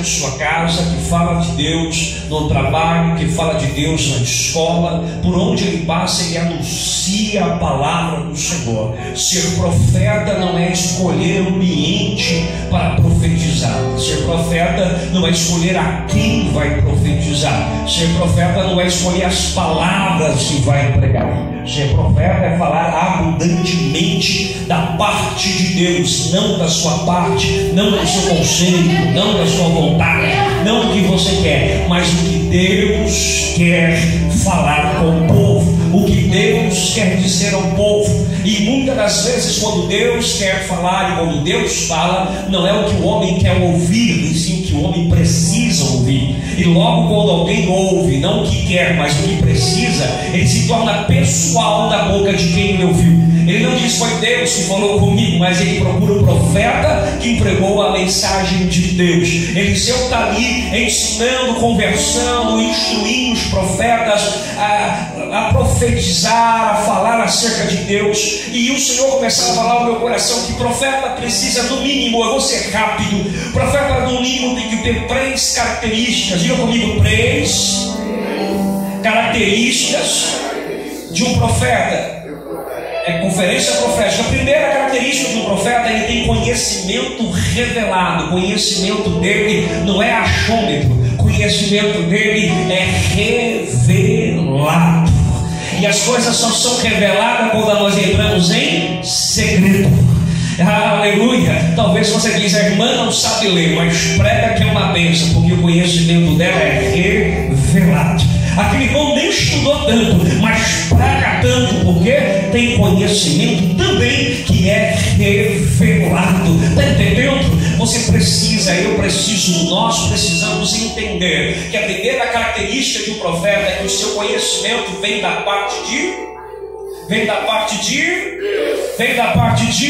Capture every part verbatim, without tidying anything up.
sua casa, que fala de Deus no trabalho, que fala de Deus na escola. Por onde ele passa, ele anuncia a palavra do Senhor. Ser profeta não é escolher ambiente para profetizar. Ser profeta não é escolher a quem vai profetizar. Ser profeta não é escolher as palavras que vai pregar. Ser profeta é falar abundantemente da parte de Deus, não da sua parte, não do seu conceito, não da sua vontade, não do que você quer, mas o que Deus quer falar com o povo, o que Deus quer dizer ao povo. E muitas das vezes, quando Deus quer falar e quando Deus fala, não é o que o homem quer ouvir, e sim o que o homem precisa ouvir. E logo quando alguém ouve, não o que quer, mas o que precisa, ele se torna pessoal da boca de quem ele ouviu. Ele não diz foi Deus que falou comigo, mas ele procura o profeta que entregou a mensagem de Deus. Eliseu está ali ensinando, conversando, instruindo os profetas a, a profetizar, a falar acerca de Deus. E o Senhor começava a falar no meu coração que profeta precisa, no mínimo, eu vou ser rápido, profeta no mínimo tem que ter três características. Diga comigo, três características de um profeta. É conferência profética. A primeira característica de um profeta, ele tem conhecimento revelado. Conhecimento dele não é achômetro, conhecimento dele é revelado. E as coisas só são reveladas quando nós entramos em segredo. Aleluia. Talvez você diz, a irmã não sabe ler, mas prega que é uma bênção, porque o conhecimento dela é revelado. Aquele irmão nem estudou tanto, mas prega tanto, porque tem conhecimento também que é revelado. Está entendendo? Você precisa, eu preciso, nós precisamos entender que a primeira característica de um profeta é que o seu conhecimento vem da parte de Vem da parte de Vem da parte de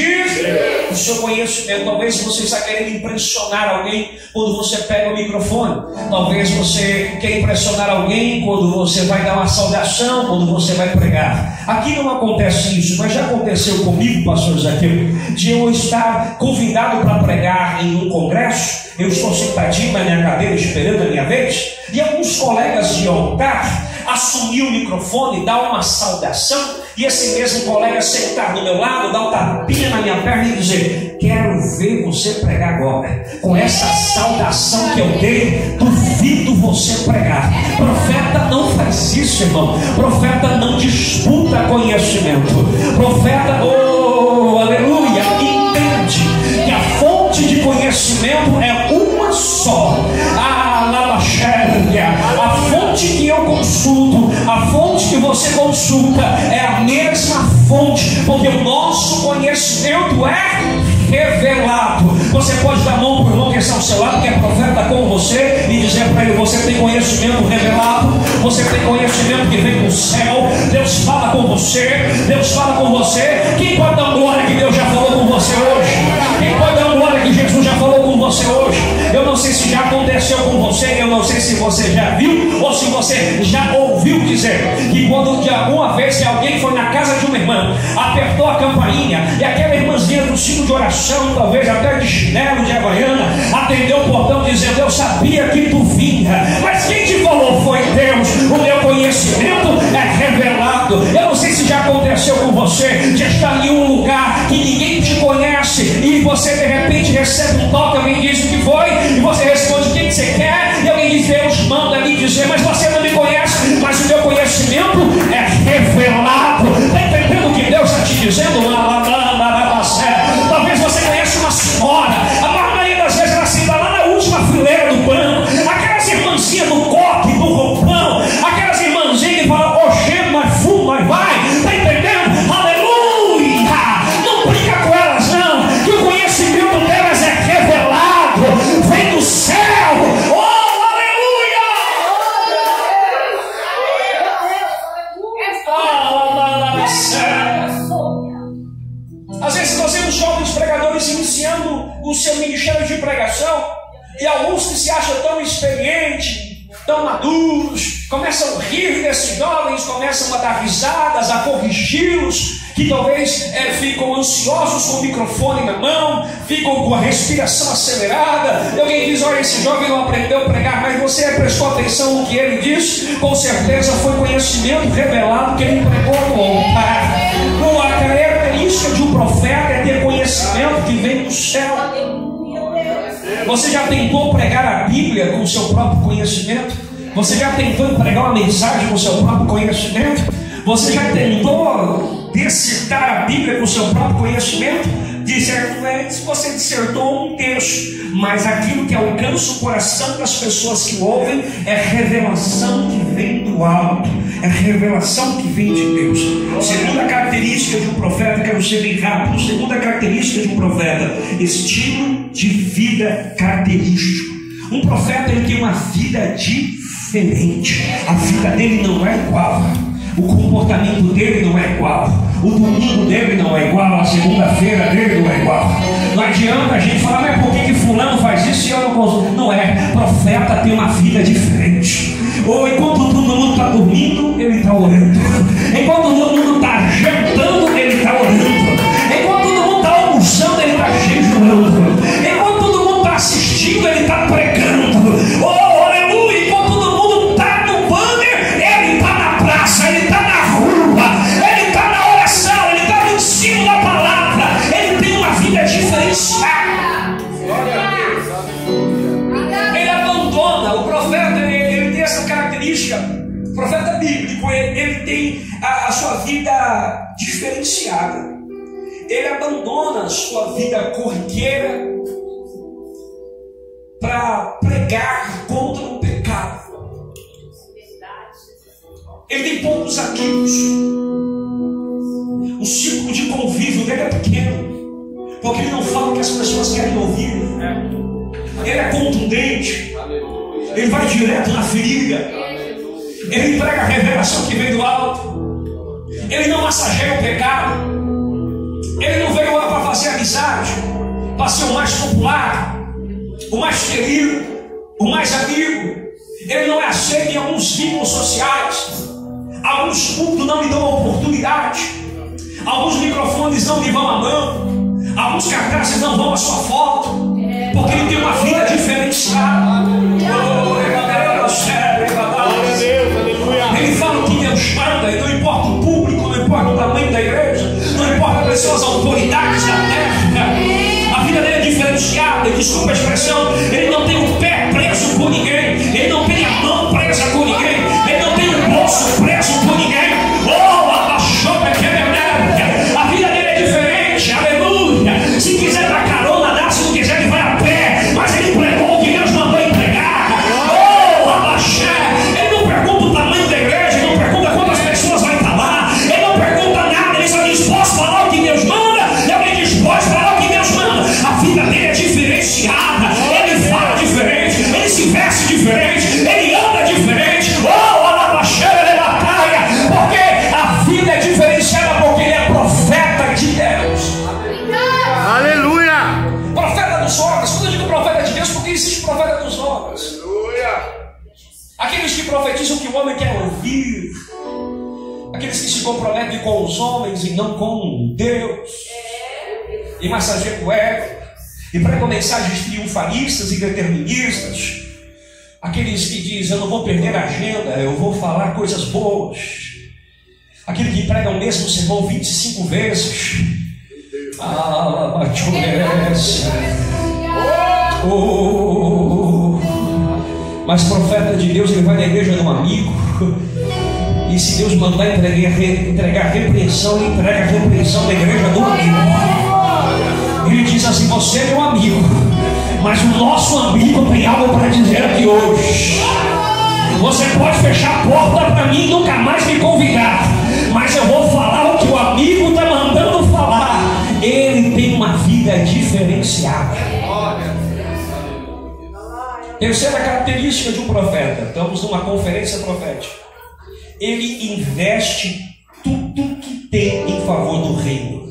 o seu conhecimento. Talvez você está querendo impressionar alguém quando você pega o microfone. Talvez você quer impressionar alguém quando você vai dar uma saudação, quando você vai pregar. Aqui não acontece isso, mas já aconteceu comigo, pastor Zaqueu, de eu estar convidado para pregar em um congresso. Eu estou sentadinho na minha cadeira esperando a minha vez, e alguns colegas de altar assumir o microfone, dar uma saudação, e esse mesmo colega sentar do meu lado, dar um tapinha na minha perna e dizer: quero ver você pregar agora. Com essa saudação que eu dei, duvido você pregar. Profeta não faz isso, irmão. Profeta não disputa conhecimento. Profeta, oh, aleluia, entende que a fonte de conhecimento é uma só. A lavaxéria, a fonte que eu consulto, a fonte que você consulta é a mesma fonte, porque o nosso conhecimento é revelado. Você pode dar a mão para o irmão que está ao seu lado, que é profeta com você, e dizer para ele: você tem conhecimento revelado, você tem conhecimento que vem do céu. Deus fala com você, Deus fala com você. Quem pode dar glória que Deus já falou com você hoje? Quem pode dar glória que Jesus já falou com você hoje? Eu não sei se já aconteceu com você, eu não sei se você já viu ou se você já ouviu dizer que quando de alguma vez que alguém foi na casa de uma irmã, apertou a campainha e aquela irmãzinha do sino de oração, talvez até de chinelo, de havaiana, atendeu o portão dizendo: eu sabia que tu vinha, mas quem te falou foi Deus. O meu conhecimento é revelado. Eu não sei se já aconteceu com você de estar em um lugar que ninguém te conhece e você de repente recebe um toque, alguém diz o que foi, e você responde: o que você quer? E alguém diz: Deus manda me dizer, mas você não me conhece. Mas o meu conhecimento é revelado. Está entendendo o que Deus está te dizendo? Lá, lá, lá, lá, lá, lá, lá. Talvez você conheça uma senhora, a maioria das vezes ela senta lá na última fileira do banco, aquelas irmãzinhas do coque, do roupão, aquelas irmãzinhas que falam: oxê, mas fumo, mas vai. Está entendendo? Aleluia! Não brinca com elas não, que o conhecimento delas é revelado, vem do céu. Oh, aleluia! Às vezes nós temos jovens pregadores iniciando o seu ministério de pregação, e alguns que se acham tão experientes, tão maduros, começam a rir desses jovens, começam a dar risadas, a corrigi-los, que talvez é, ficam ansiosos com o microfone na mão, ficam com a respiração acelerada. E alguém diz: olha, esse jovem não aprendeu a pregar, mas você prestou atenção no que ele disse? Com certeza foi conhecimento revelado que ele pregou no altar. A característica de um profeta é ter conhecimento que vem do céu. Você já tentou pregar a Bíblia com o seu próprio conhecimento? Você já tentou pregar uma mensagem com o seu próprio conhecimento? Você já tentou dissertar a Bíblia com o seu próprio conhecimento? Dissertou, você dissertou um texto, mas aquilo que alcança o coração das pessoas que ouvem é revelação que vem do alto, é revelação que vem de Deus. Segunda característica de um profeta, quero ser bem rápido. Segunda característica de um profeta: estilo de vida característico. Um profeta, ele tem uma vida diferente. A vida dele não é igual. O comportamento dele não é igual. O domingo dele não é igual. A segunda-feira dele não é igual. Não adianta a gente falar: mas por que, que fulano faz isso e eu não consigo? Não é. Profeta tem uma vida diferente. Ou enquanto todo mundo está dormindo, ele está orando. Enquanto todo mundo está jantando, ele está orando. Enquanto todo mundo está almoçando, ele está jejuando. Enquanto todo mundo está assistindo, ele está pregando. Oh, aleluia! Enquanto todo mundo está no banner, ele está na praça, ele está na rua, ele está na oração, ele está no ensino da palavra. Ele tem uma vida diferenciada. Ele abandona. O profeta, ele, ele tem essa característica. O profeta bíblico, ele, ele tem a, a sua vida diferenciada. Ele abandona a sua vida corriqueira para pregar contra o pecado. Ele tem poucos amigos. O círculo de convívio dele é pequeno, porque ele não fala o que as pessoas querem ouvir. Ele é contundente. Ele vai direto na ferida. Ele entrega a revelação que vem do alto. Ele não massageia o pecado. Ele não veio lá para fazer amizade, para ser o mais popular, o mais querido, o mais amigo. Ele não é aceito em alguns vínculos sociais. Alguns cultos não lhe dão oportunidade. Alguns microfones não lhe vão à mão. Alguns cartazes não vão à sua foto, porque ele tem uma vida diferenciada. Ele fala o que Deus manda, e não importa o público, não importa o tamanho da igreja, não importa quais são as autoridades da terra. A vida dele é diferenciada. Desculpa a expressão, ele não tem o pé preso por ninguém, ele não tem a mão presa por ninguém, ele não tem o bolso preso por ninguém. Oh, a chopa que é a vida dele é diferente. Aleluia. Se quiser dar carona, dá. Se não quiser, ele vai a pé. Mas ele pregou o que Deus mandou ele pregar. Oh, abaixar. Ele não pergunta o tamanho da igreja, ele não pergunta quantas pessoas vai estar lá, ele não pergunta nada. Ele só diz: posso falar o que Deus manda? E alguém diz: pode falar o que Deus manda. A vida dele é diferenciada. Ele fala diferente, ele se veste diferente, ele anda diferente. Oh, alabaxeira de batalha. Porque a vida é diferenciada, porque ele é profeta de Deus. Aleluia! Profeta dos homens. Quando eu digo profeta de Deus, porque existe profeta dos homens. Aleluia! Aqueles que profetizam o que o homem quer ouvir. Aqueles que se comprometem com os homens e não com Deus. E massageiam o ego. E pregam mensagens triunfalistas e deterministas. Aqueles que dizem: eu não vou perder a agenda, eu vou falar coisas boas. Aquele que prega o mesmo sermão vinte e cinco vezes. Ah, oh. Mas profeta de Deus, ele vai na igreja de um amigo, e se Deus mandar entregar, entregar repreensão, ele entrega a repreensão da igreja do amigo. Ele diz assim: você é meu amigo, mas o nosso amigo tem algo para dizer aqui hoje. Você pode fechar a porta para mim e nunca mais me convidar, mas eu vou falar o que o amigo está mandando falar. Ele tem uma vida diferenciada. Terceira característica de um profeta. Estamos numa conferência profética. Ele investe tudo que tem em favor do reino.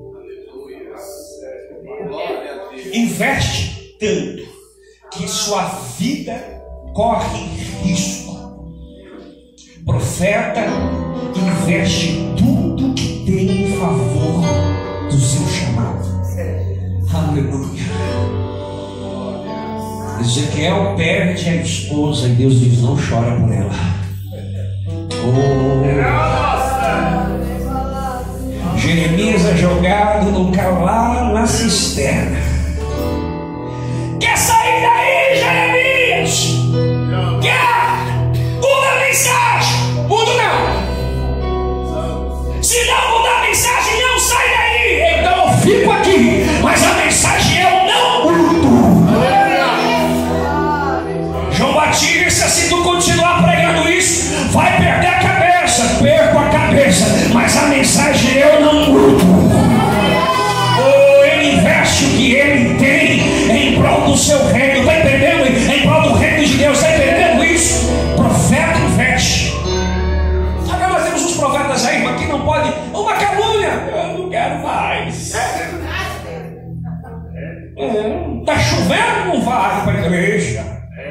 Investe tanto que sua vida corre risco. profeta investe tudo que tem em favor do seu chamado. Aleluia. Ezequiel perde a esposa e Deus diz: não chora por ela. Oh. Jeremias é jogado no lá na cisterna. Quer sair daí, Jeremias? Quer? Muda a mensagem. Muda não. Se não mudar a mensagem, não sai daí. Então eu fico aqui, mas a mensagem eu não mudo. João Batista, se tu continuar pregando isso, vai perder a cabeça. Perco a cabeça, mas a mensagem eu não mudo. Oh, ele investe o que ele tem em prol do seu reino. Está entendendo? Em prol do reino de Deus. Está entendendo isso? Profeta investe. Agora nós temos uns profetas aí, mas que não pode. Uma calúnia. Eu não quero mais. Está chovendo? Não vai para a igreja.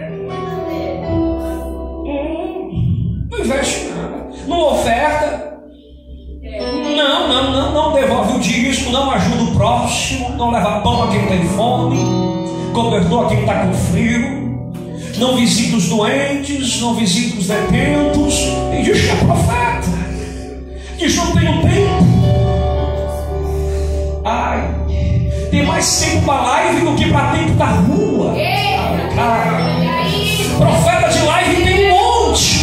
Não investe nada. Não oferta. Não, não, não, não devolve o dízimo, não ajuda o próximo, não leva pão a quem tem fome, cobertor a quem está com frio, não visita os doentes, não visita os detentos. E diz que é profeta, diz que não tem um tempo. Ai, tem mais tempo para live do que para tempo da rua. Ai, profeta de live tem um monte.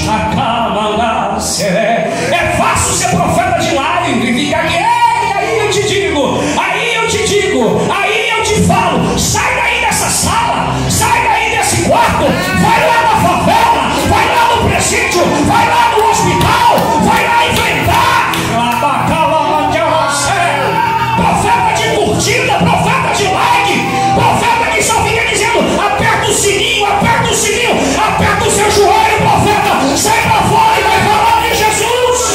É fácil ser profeta de live e ficar aqui. E aí eu te digo, aí eu te digo, aí eu te falo: sai daí dessa sala, sai daí desse quarto, vai lá na favela, vai lá no presídio, vai lá no hospital, vai lá enfrentar. Profeta de curtida, profeta de like, profeta que só fica dizendo: aperta o sininho, aperta o sininho, aperta o seu joelho, profeta, sai pra fora e vai falar de Jesus.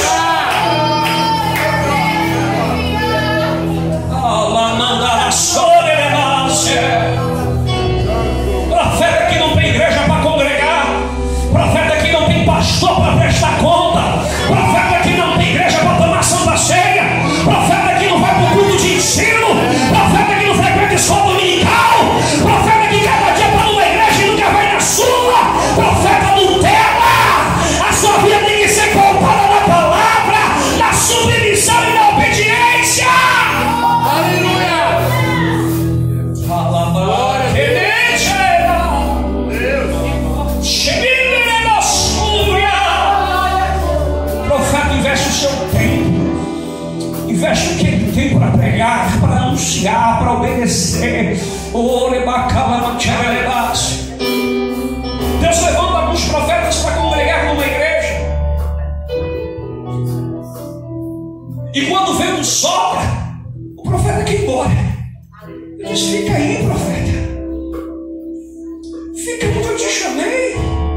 Profeta que não tem igreja para congregar, profeta que não tem pastor para prestar conta, profeta que não tem igreja para tomar santa ceia, profeta que não vai para o culto de ensino, profeta que não frequenta escola dominical, profeta que cada dia está numa igreja e nunca vai na sua, profeta Nutella. A sua vida tem que ser pautada na palavra, na submissão e na obediência. Aleluia. Fala, glória. Profeta investe o seu tempo, investe o que ele tem para pregar, para anunciar, para obedecer. Deus levanta alguns profetas para congregar numa igreja, e quando o vento sopra, o profeta quer ir embora. Ele diz: fica aí, profeta, fica onde eu te chamei,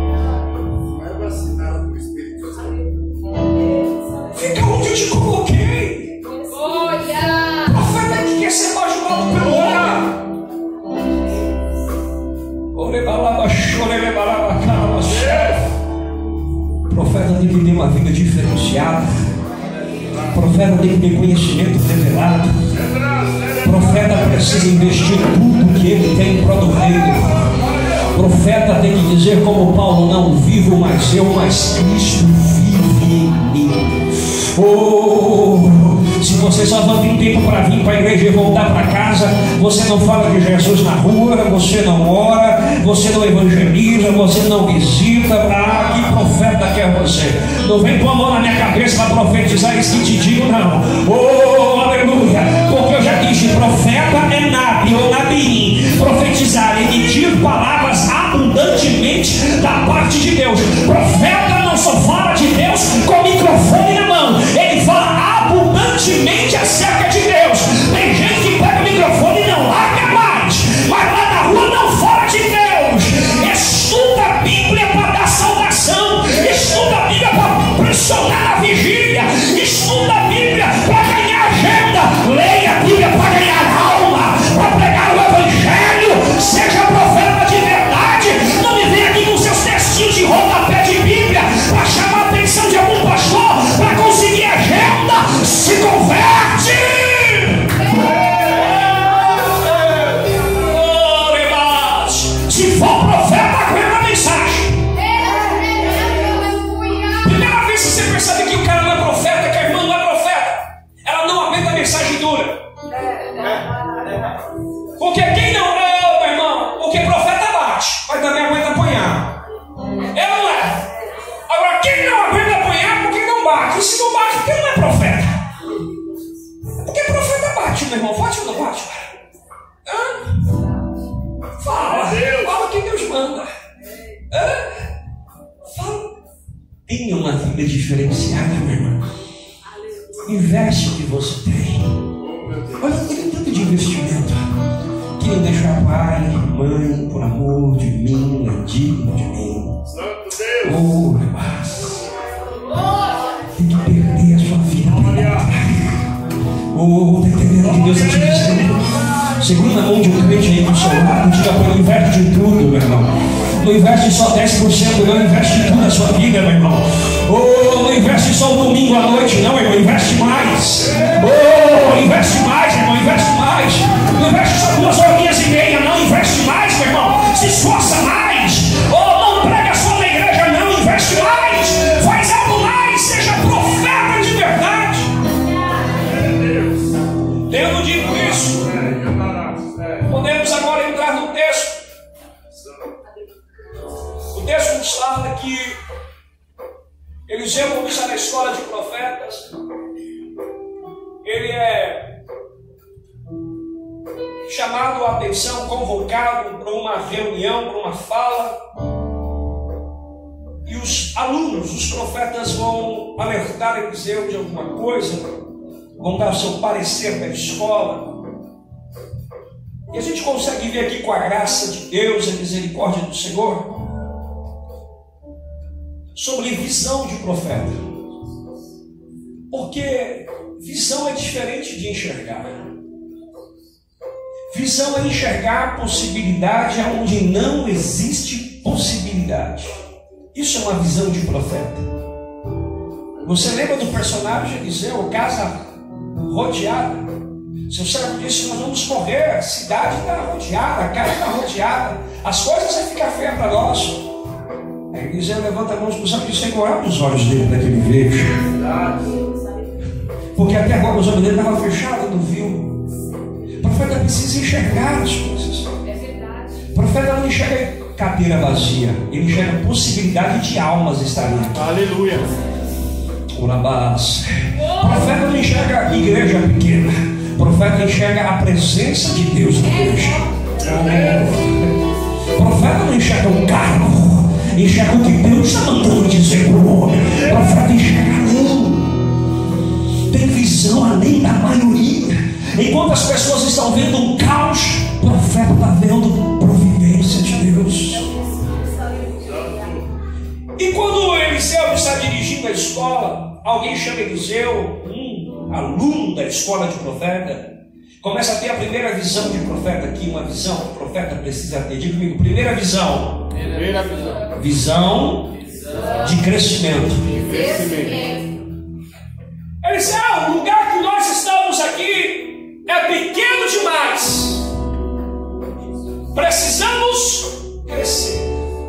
fica onde eu te coloquei. Profeta que quer ser bajulado pelo homem. Profeta tem que ter uma vida diferenciada. Profeta tem que ter conhecimento revelado. Profeta precisa investir tudo que ele tem em prol do reino. Profeta tem que dizer como Paulo: não vivo mais eu, mas Cristo vive em mim. Oh, se você só não tem tempo para vir para a igreja e voltar para casa, você não fala de Jesus na rua, você não ora, você não evangeliza, você não visita. Ah, que profeta que é você? Não vem com a mão na minha cabeça para profetizar isso que te digo, não. Oh, aleluia. Porque eu já disse: profeta é nabi ou nabim. Profetizar, emitir palavras abundantemente da parte de Deus. Profeta não só fala de Deus com o microfone na mão, ele fala abundantemente acerca de Deus. Tem gente que pega o microfone e não larga mais, mas lá na rua não fala de Deus. Estuda a Bíblia para dar salvação, estuda a Bíblia para pressionar a vigília, estuda a Bíblia para ganhar agenda, leia a Bíblia para ganhar alma, para pregar o Evangelho. Seja profeta de verdade, não me venha aqui com seus textinhos de rodapé de Bíblia para chamar meu irmão? Forte ou não forte? Hã? Fala. Fala que Deus manda. Hã? Fala. Tenha uma vida diferenciada, meu irmão. Investe o que você tem. Olha, olha tanto de investimento. Quem deixar pai, mãe, por amor de mim, é digno de mim. Oh, meu Deus. Tem que perder a sua vida. Oh, está entendendo que Deus está te dizendo? Segunda mão de um crente aí do seu lado, diga para ele, investe de tudo, meu irmão. Não investe só dez por cento, não, investe tudo na sua vida, meu irmão. Oh, não investe só o domingo à noite, não, irmão, investe mais. Oh, investe mais, irmão, investe mais. Não investe só duas horinhas e meia, não, investe mais, meu irmão. Se esforça mais. Oh, não prega só na igreja, não, investe mais. Faz algo mais, seja profeta de verdade. Tendo dito isso, podemos agora entrar no texto. O texto nos fala que Eliseu, como está na escola de profetas, ele é chamado a atenção, convocado para uma reunião, para uma fala, e os alunos, os profetas, vão alertar Eliseu de alguma coisa, vão dar o seu parecer da escola. E a gente consegue ver aqui, com a graça de Deus, a misericórdia do Senhor, sobre visão de profeta. Porque visão é diferente de enxergar. Visão é enxergar possibilidade onde não existe possibilidade. Isso é uma visão de profeta. Você lembra do personagem Eliseu, casa rodeada? Seu servo disse: nós vamos correr, a cidade está rodeada, a casa está rodeada, as coisas vão ficar feias para nós. Aí Eliseu levanta a mão para o Senhor e diz: Senhor, abre os olhos dele para que ele veja. Porque até agora os olhos dele estavam fechados, não viu. O profeta precisa enxergar as coisas. O profeta não enxerga cadeira vazia, ele enxerga possibilidade de almas estarem aqui. Aleluia. O profeta não enxerga igreja pequena, o profeta enxerga a presença de Deus na igreja. O profeta não enxerga um cargo, enxerga o que Deus está mandando dizer para o homem. O profeta enxerga além, tem visão além da maioria. Enquanto as pessoas estão vendo um caos, o profeta está vendo providência de Deus. E quando Eliseu está dirigindo a escola, alguém chama Eliseu, um aluno da escola de profeta, começa a ter a primeira visão de profeta aqui, uma visão que o profeta precisa ter. Diga comigo, primeira visão. Primeira visão. Visão de crescimento. De crescimento. Eliseu, o lugar que nós estamos aqui é pequeno demais. Precisamos crescer.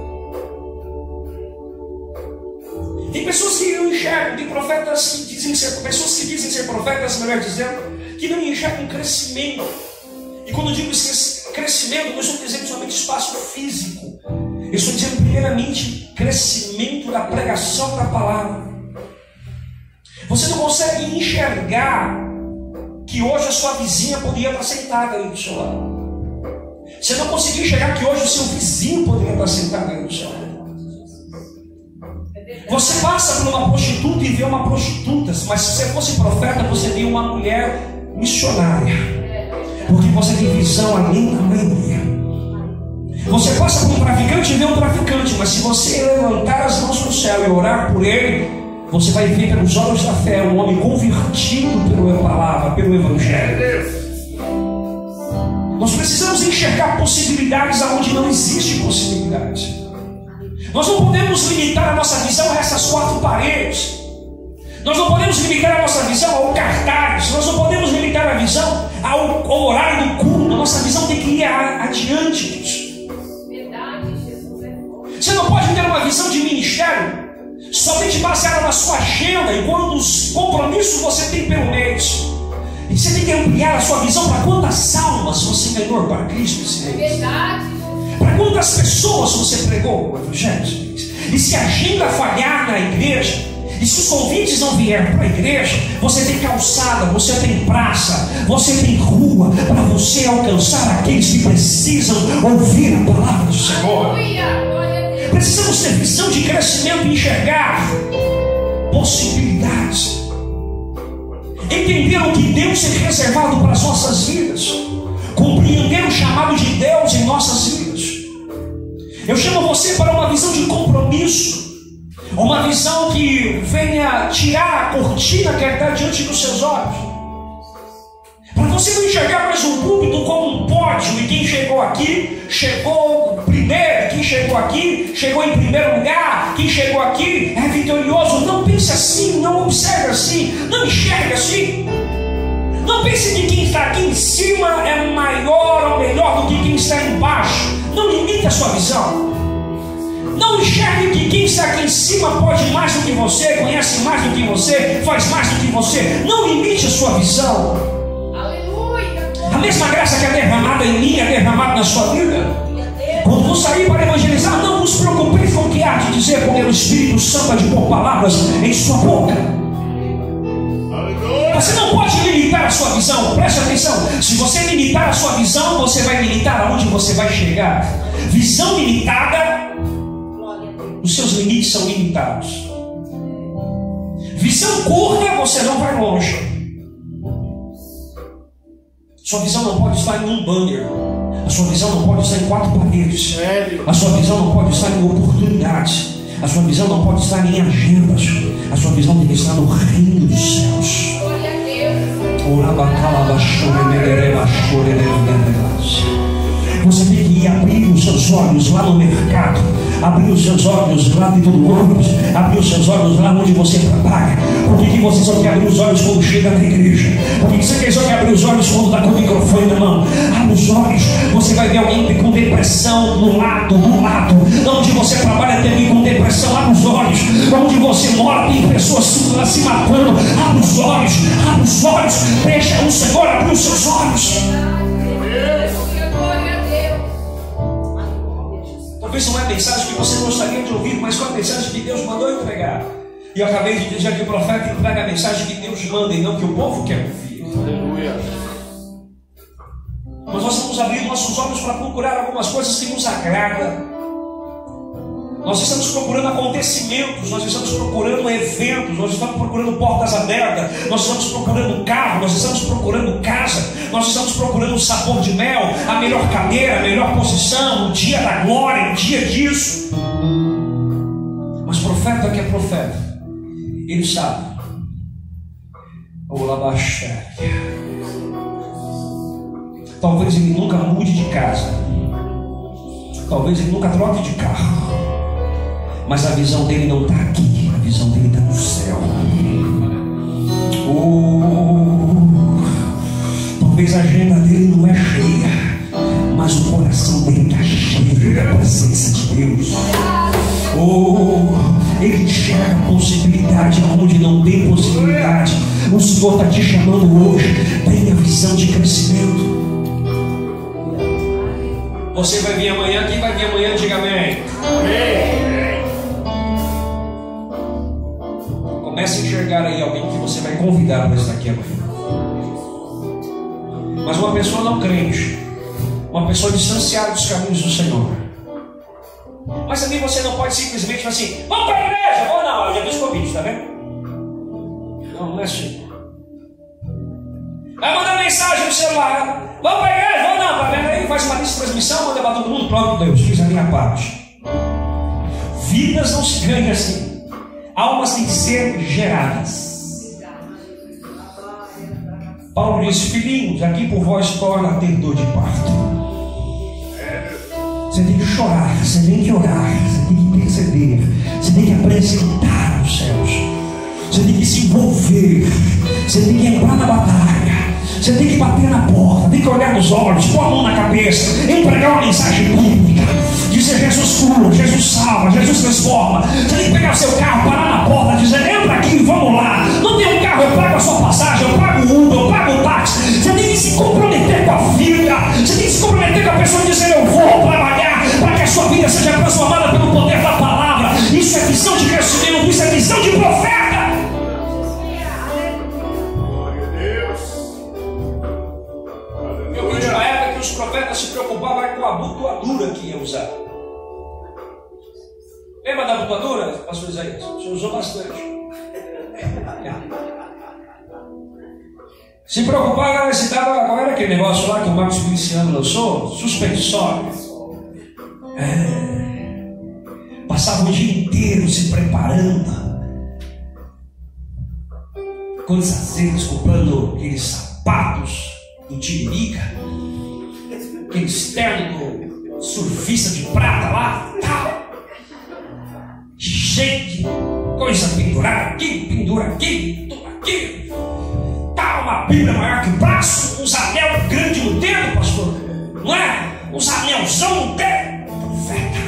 Tem pessoas que não enxergam, tem profetas que dizem ser, pessoas que dizem ser profetas, melhor dizendo, que não enxergam crescimento. E quando eu digo crescimento, não estou dizendo somente espaço físico. Eu estou dizendo primeiramente crescimento da pregação da palavra. Você não consegue enxergar que hoje a sua vizinha poderia estar sentada aí do seu lado. Você não conseguiu enxergar que hoje o seu vizinho poderia estar sentado aí do seu lado. Você passa por uma prostituta e vê uma prostituta, mas se você fosse profeta, você vê uma mulher missionária, porque você tem visão além da maioria. Você passa por um traficante e vê um traficante, mas se você levantar as mãos para o céu e orar por ele, você vai ver pelos olhos da fé um homem convertido pela palavra, pelo evangelho. Nós precisamos enxergar possibilidades aonde não existe possibilidade. Nós não podemos limitar a nossa visão a essas quatro paredes. Nós não podemos limitar a nossa visão ao cartaz. Nós não podemos limitar a visão ao, ao horário do culto. A nossa visão tem que ir a, adiante disso. Você não pode ter uma visão de ministério somente baseada na sua agenda e quantos compromissos você tem pelo mês. E você tem que ampliar a sua visão para quantas almas você ganhou para Cristo esse mês. Verdade. Para quantas pessoas você pregou o evangelho? E se a agenda falhar na igreja, E se os convites não vierem para a igreja, você tem calçada, você tem praça, você tem rua para você alcançar aqueles que precisam ouvir a palavra do Senhor. Precisamos ter visão de crescimento e enxergar possibilidades. Entender o que Deus tem reservado para as nossas vidas. Compreender o chamado de Deus em nossas vidas. Eu chamo você para uma visão de compromisso. Uma visão que venha tirar a cortina que está diante dos seus olhos. Para você não enxergar mais um púlpito como um pódio. E quem chegou aqui, chegou primeiro. Quem chegou aqui, chegou em primeiro lugar. Quem chegou aqui é vitorioso. Não pense assim, não observe assim, não enxergue assim. Não pense que quem está aqui em cima é maior ou melhor do que quem está embaixo. Não limite a sua visão. Não enxergue que quem está aqui em cima pode mais do que você, conhece mais do que você, faz mais do que você. Não limite a sua visão. Aleluia. A mesma graça que é derramada em mim é derramada na sua vida. Quando você sair para evangelizar, não vos preocupeis com o que há de dizer, porque o Espírito Santo há de pôr palavras em sua boca. Você não pode limitar a sua visão. Preste atenção. Se você limitar a sua visão, você vai limitar aonde você vai chegar. Visão limitada, os seus limites são limitados. Visão curta, você não vai longe. Sua visão não pode estar em um banner. A sua visão não pode estar em quatro paredes. Sério? A sua visão não pode estar em oportunidades. A sua visão não pode estar em agendas. A sua visão tem que estar no reino dos céus. Você tem que ir abrir os seus olhos lá no mercado, abrir os seus olhos lá dentro do ônibus, abrir os seus olhos lá onde você trabalha. Por que, que você só quer abrir os olhos quando chega na igreja? Por que, que você só quer abrir os olhos quando está com o microfone na mão? Abre os olhos, você vai ver alguém com depressão no lado, no lado. Onde você trabalha tem alguém com depressão, abre os olhos. Onde você mora tem pessoas se matando, abre os olhos, abre os olhos. Deixa o Senhor abrir os seus olhos. Talvez não é a mensagem que você gostaria de ouvir, mas qual a mensagem que Deus mandou entregar? E eu acabei de dizer que o profeta entrega a mensagem que Deus manda e não que o povo quer ouvir. Aleluia. Mas nós vamos abrir nossos olhos para procurar algumas coisas que nos agradam. Nós estamos procurando acontecimentos, nós estamos procurando eventos, nós estamos procurando portas abertas, nós estamos procurando carro, nós estamos procurando casa, nós estamos procurando o sabor de mel, a melhor cadeira, a melhor posição, o dia da glória, o dia disso. Mas profeta que é profeta, ele sabe. Talvez ele nunca mude de casa, talvez ele nunca troque de carro, mas a visão dele não está aqui, a visão dele está no céu. Oh, talvez a agenda dele não é cheia, mas o coração dele está cheio da presença de Deus. Oh, ele enxerga possibilidade onde não tem possibilidade. O Senhor está te chamando hoje. Tenha visão de crescimento. Você vai vir amanhã, quem vai vir amanhã, diga amém. Amém. Comece a enxergar aí alguém que você vai convidar para estar aqui amanhã. Mas uma pessoa não crente, uma pessoa distanciada dos caminhos do Senhor. Mas também você não pode simplesmente falar assim: vamos para a igreja, ou não, eu já vi os convites, tá vendo? Não, não é assim. Vai mandar mensagem no celular: vamos para a igreja, ou não, tá vendo? Aí faz uma lista de transmissão, manda para todo mundo, pronto, Deus, fiz a minha parte. Vidas não se ganham assim. Almas têm que ser geradas. Paulo disse: filhinhos, aqui por vós torna a ter dor de parto. Você tem que chorar, você tem que orar, você tem que perceber, você tem que apresentar aos céus, você tem que se envolver, você tem que entrar na batalha, você tem que bater na porta, tem que olhar nos olhos, pôr a mão na cabeça, entregar uma mensagem bíblica, dizer Jesus cura, Jesus salva, Jesus transforma. Você tem que pegar o seu carro, parar na porta, dizer: entra aqui, vamos lá. Não tem um carro, eu pago a sua passagem, eu pago o Uber, eu pago o táxi. Você tem que se comprometer com a vida, você tem que se comprometer com a pessoa e dizer: eu vou trabalhar para que a sua vida seja transformada pelo poder da palavra. Isso é visão de crescimento, isso é visão de profeta. os profetas se preocupavam com a abotoadura que ia usar. Lembra da abotoadura, pastor Isaías? O senhor usou bastante. Se preocupava, se dava, qual era aquele negócio lá que o Marcos Feliciano lançou? Suspensório. É. Passava o dia inteiro se preparando. Coisas vezes comprando aqueles sapatos do Tiririca, aquele terno surfista de prata lá, tal. Cheio de coisa pendurada aqui, pendura aqui, tudo aqui. Tá uma Bíblia maior que o braço, uns anel grande no dedo, pastor. Não é? Uns anelzão no dedo. Profeta.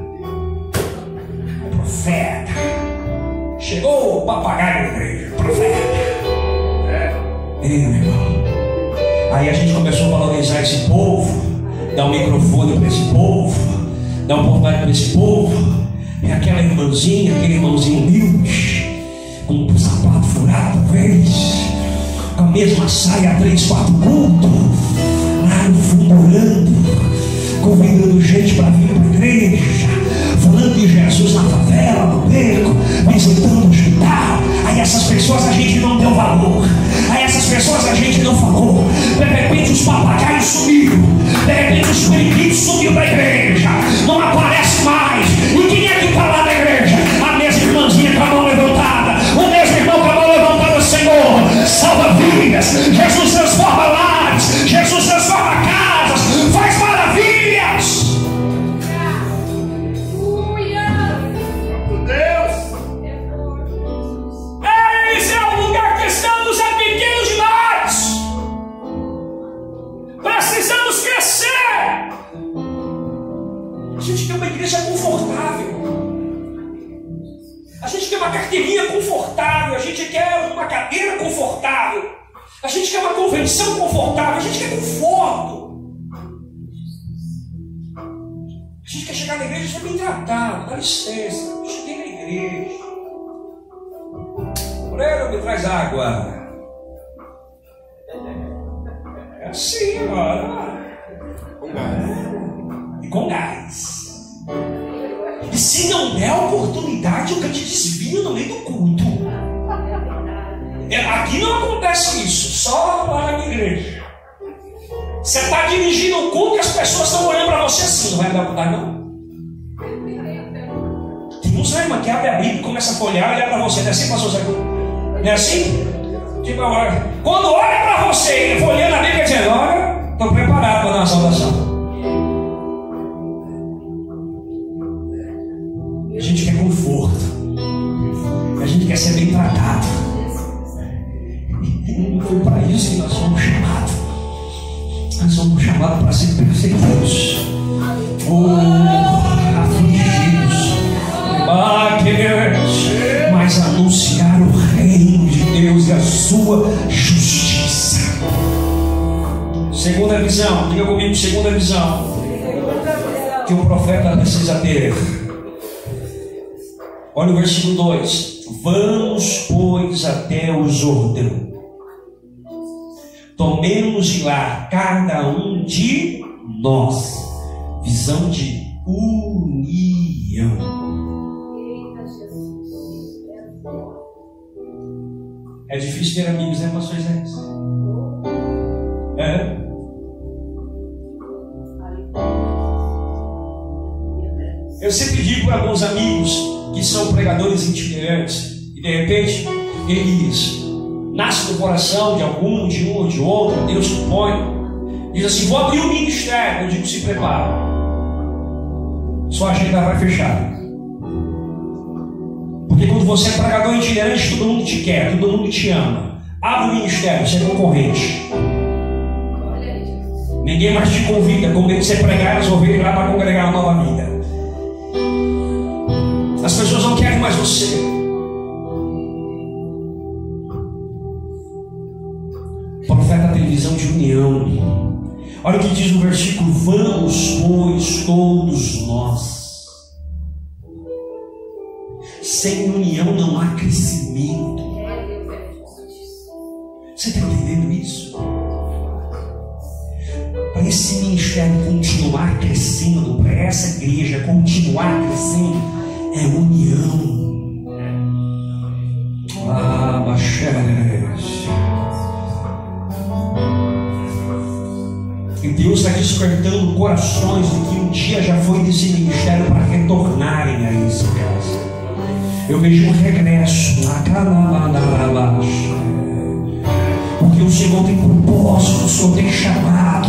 Profeta. Chegou o papagaio da igreja. Profeta. É. Ei, meu irmão. Aí a gente começou a valorizar esse povo, dar um microfone para esse povo, dar uma oportunidade para esse povo. E aquela irmãzinha, aquele irmãozinho humilde, com um sapato furado, talvez, com a mesma saia, três, quatro cultos, lá no fundo orando, convidando gente para vir para a igreja, falando de Jesus na favela, no beco, visitando o hospital. Aí essas pessoas a gente não deu valor, aí essas pessoas a gente não falou. De repente os papagaios sumiram, de repente os periquitos sumiram da igreja, não aparece mais. E quem é que está lá na igreja? A mesma irmãzinha com a mão levantada, o mesmo irmão com a mão levantada. Senhor, salva vidas, Jesus transforma lares, Jesus transforma casas, faz maravilhas. Esse é o lugar que estamos, é pequeno demais. Precisamos crescer. A gente quer uma igreja confortável, a gente quer uma carteirinha confortável, a gente quer uma cadeira confortável, a gente quer uma convenção confortável, a gente quer conforto. A gente quer chegar na igreja e ser bem tratado. Dá licença, eu cheguei na igreja. Moreira, me traz água. É assim, ó. Com gás. E com gás. E se não der oportunidade, o crente desvia no meio do culto. Aqui não acontece isso, só lá na minha igreja. Você está dirigindo o culto e as pessoas estão olhando para você assim, não vai dar oportunidade não? Tem uns irmãos que abre a Bíblia e começa a folhear e olha para você, não é assim, pastor Zé? Não é assim? Tipo, olha, quando olha para você, folheando a Bíblia dizendo, olha, estou preparado para dar uma saudação. A gente quer conforto, a gente quer ser bem tratado. E não foi para isso que nós somos chamados. Nós somos chamados para ser perseguidos, oh, afligidos, mas anunciar o reino de Deus e a sua justiça. Segunda visão, diga comigo, segunda visão que o profeta precisa ter. Olha o versículo dois. Vamos, pois, até o Jordão. Tomemos de lá cada um de nós. Visão de união. É difícil ter amigos, né, pastor Zé? É. Eu sempre digo para alguns amigos que são pregadores itinerantes, e de repente eles nascem no coração de algum, de um ou de outro, Deus te põe, diz assim, vou abrir um ministério. Eu digo, se prepara, sua agenda vai fechar. Porque quando você é pregador itinerante, todo mundo te quer, todo mundo te ama. Abre o ministério, você é concorrente. Ninguém mais te convida, com medo de você pregar, elas vão vir lá para congregar uma nova vida. As pessoas não querem mais você. O profeta tem visão de união. Olha o que diz no versículo: vamos, pois, todos nós. Sem união não há crescimento. Você está entendendo isso? Para esse ministério continuar crescendo, para essa igreja continuar crescendo, é união. Ah, Baixeres. E Deus está despertando corações de que um dia já foi desse ministério para retornarem a essa casa. Eu vejo um regresso. Porque o Senhor tem propósito, o Senhor tem chamado.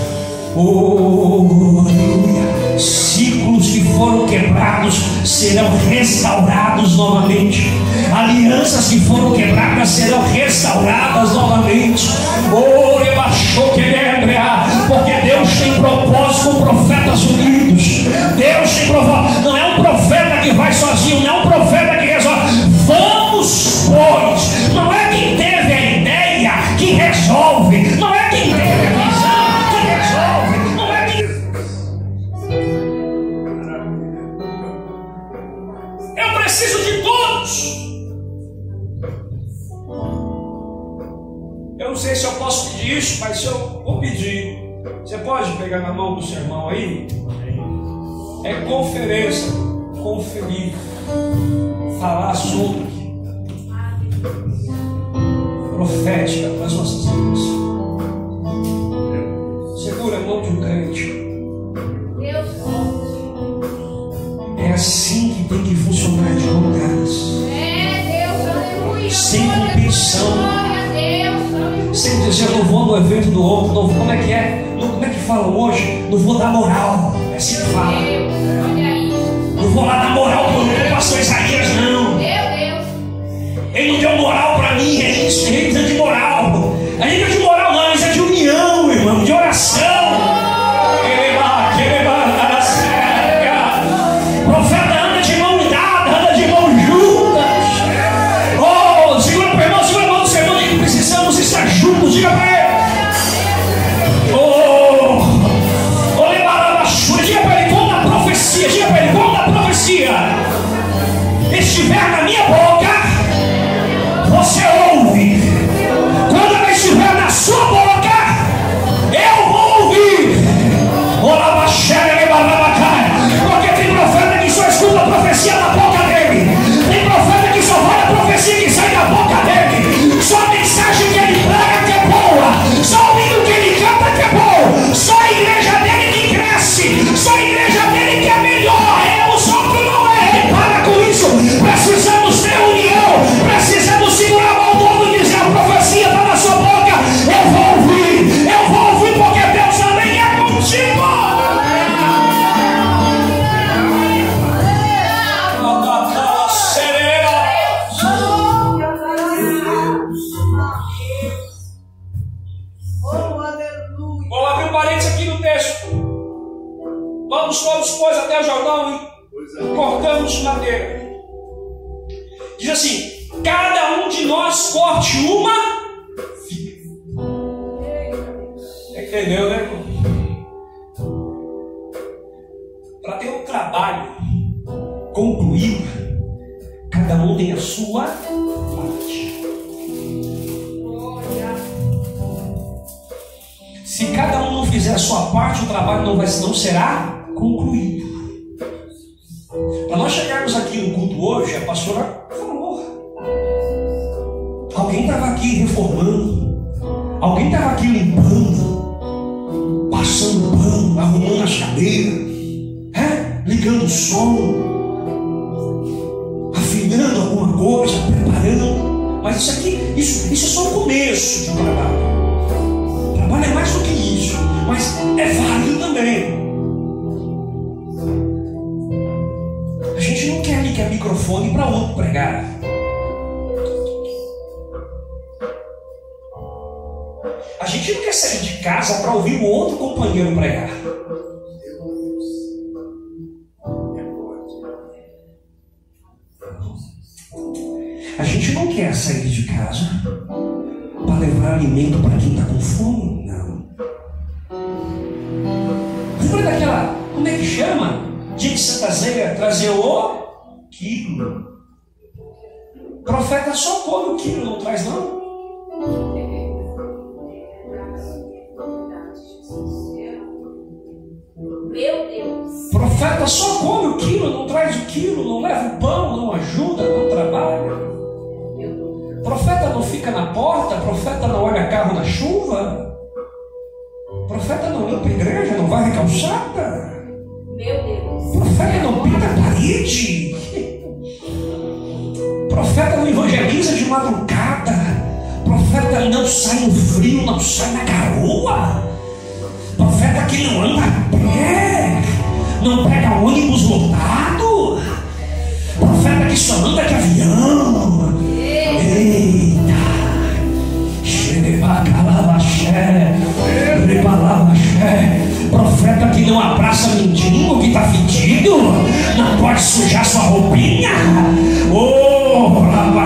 Oh, aleluia. Ciclos que foram quebrados serão restaurados novamente. Alianças que foram quebradas serão restauradas novamente. Oh, rebaixou que lembra. Porque Deus tem propósito com profetas unidos. Deus tem propósito. Não é um profeta que vai sozinho, não é um profeta que resolve. Vamos, pois. Não é quem teve a ideia que resolve. Não é quem teve a visão que resolve. Não é quem. Eu preciso de todos. Eu não sei se eu posso pedir isso, mas se eu vou pedir. Você pode pegar na mão do seu irmão aí? É conferência, conferir, falar sobre profética para as nossas vidas. Segura a mão de um crente. É assim que tem que funcionar de lugares. Sem competição. Sem dizer, eu não vou no evento do outro, não, como é que é? Não, como é que falam hoje? Não vou dar moral. É assim que fala. Não vou lá dar moral para o pastor Isaías, não. Ele não deu moral para mim, é isso, ele precisa de moral. A gente não é de moral, não, isso é de união, irmão, de oração. Profeta anda de mão dada, anda de mão juntas. Oh, segura para o irmão, segura a mão do seu irmão, que precisamos estar juntos, diga para ele. Oh, oh, diga para ele, quando a profecia, diga para ele, quando a profecia estiver na minha boca, você ouve. Quando ela estiver na sua boca, eu vou ouvir. Porque tem profeta que só escuta a profecia da boca dele. Tem profeta que só vai a profecia que sai da boca dele. Só a mensagem que ele prega que é boa. Só o hino que ele canta que é bom. Só a igreja dele que cresce. Só a igreja dele que é melhor. É, os outros não é. Ele para com isso. Precisamos ter união. Precisamos segurar a mão do outro e dizer: a profecia está na sua boca. Eu vou ouvir. Eu vou ouvir porque Deus também é contigo. Vou abrir um parênteses aqui no texto. Vamos todos, pois, até o Jordão e cortamos madeira. Diz assim: cada um de nós corte uma figa. Entendeu, né? Para ter um trabalho concluído, cada um tem a sua parte. Se cada um não fizer a sua parte, o trabalho não, vai, não será concluído. Para nós chegarmos aqui no culto hoje, a pastora falou. Alguém estava aqui reformando. Alguém estava aqui limpando. Passando pano, arrumando as cadeiras. É? Ligando o som. Afinando alguma coisa, preparando. Mas isso aqui, isso, isso é só o começo de um trabalho. Trabalho é mais do que isso, mas é válido também. A gente não quer ligar microfone para outro pregar. A gente não quer sair de casa para ouvir o outro companheiro pregar. A gente não quer sair de casa para levar alimento para quem está com fome. Não. Lembra daquela, como é que chama? Dia de Santa Ceia, trazer o quilo. O profeta só come o quilo, não traz não? profeta só come o quilo, não traz o quilo, não leva o pão, não ajuda, não trabalha. O profeta não fica na porta, o profeta não olha carro na chuva. O profeta não limpa a igreja, não varre calçada. Meu Deus. O profeta não pinta a parede. O profeta não evangeliza de madrugada. O profeta não sai no frio, não sai na garoa. O profeta que não anda a pé, não pega ônibus lotado. O profeta que só anda de avião. Eita! Profeta que não abraça mendigo que está fedido, não pode sujar sua roupinha. Oh,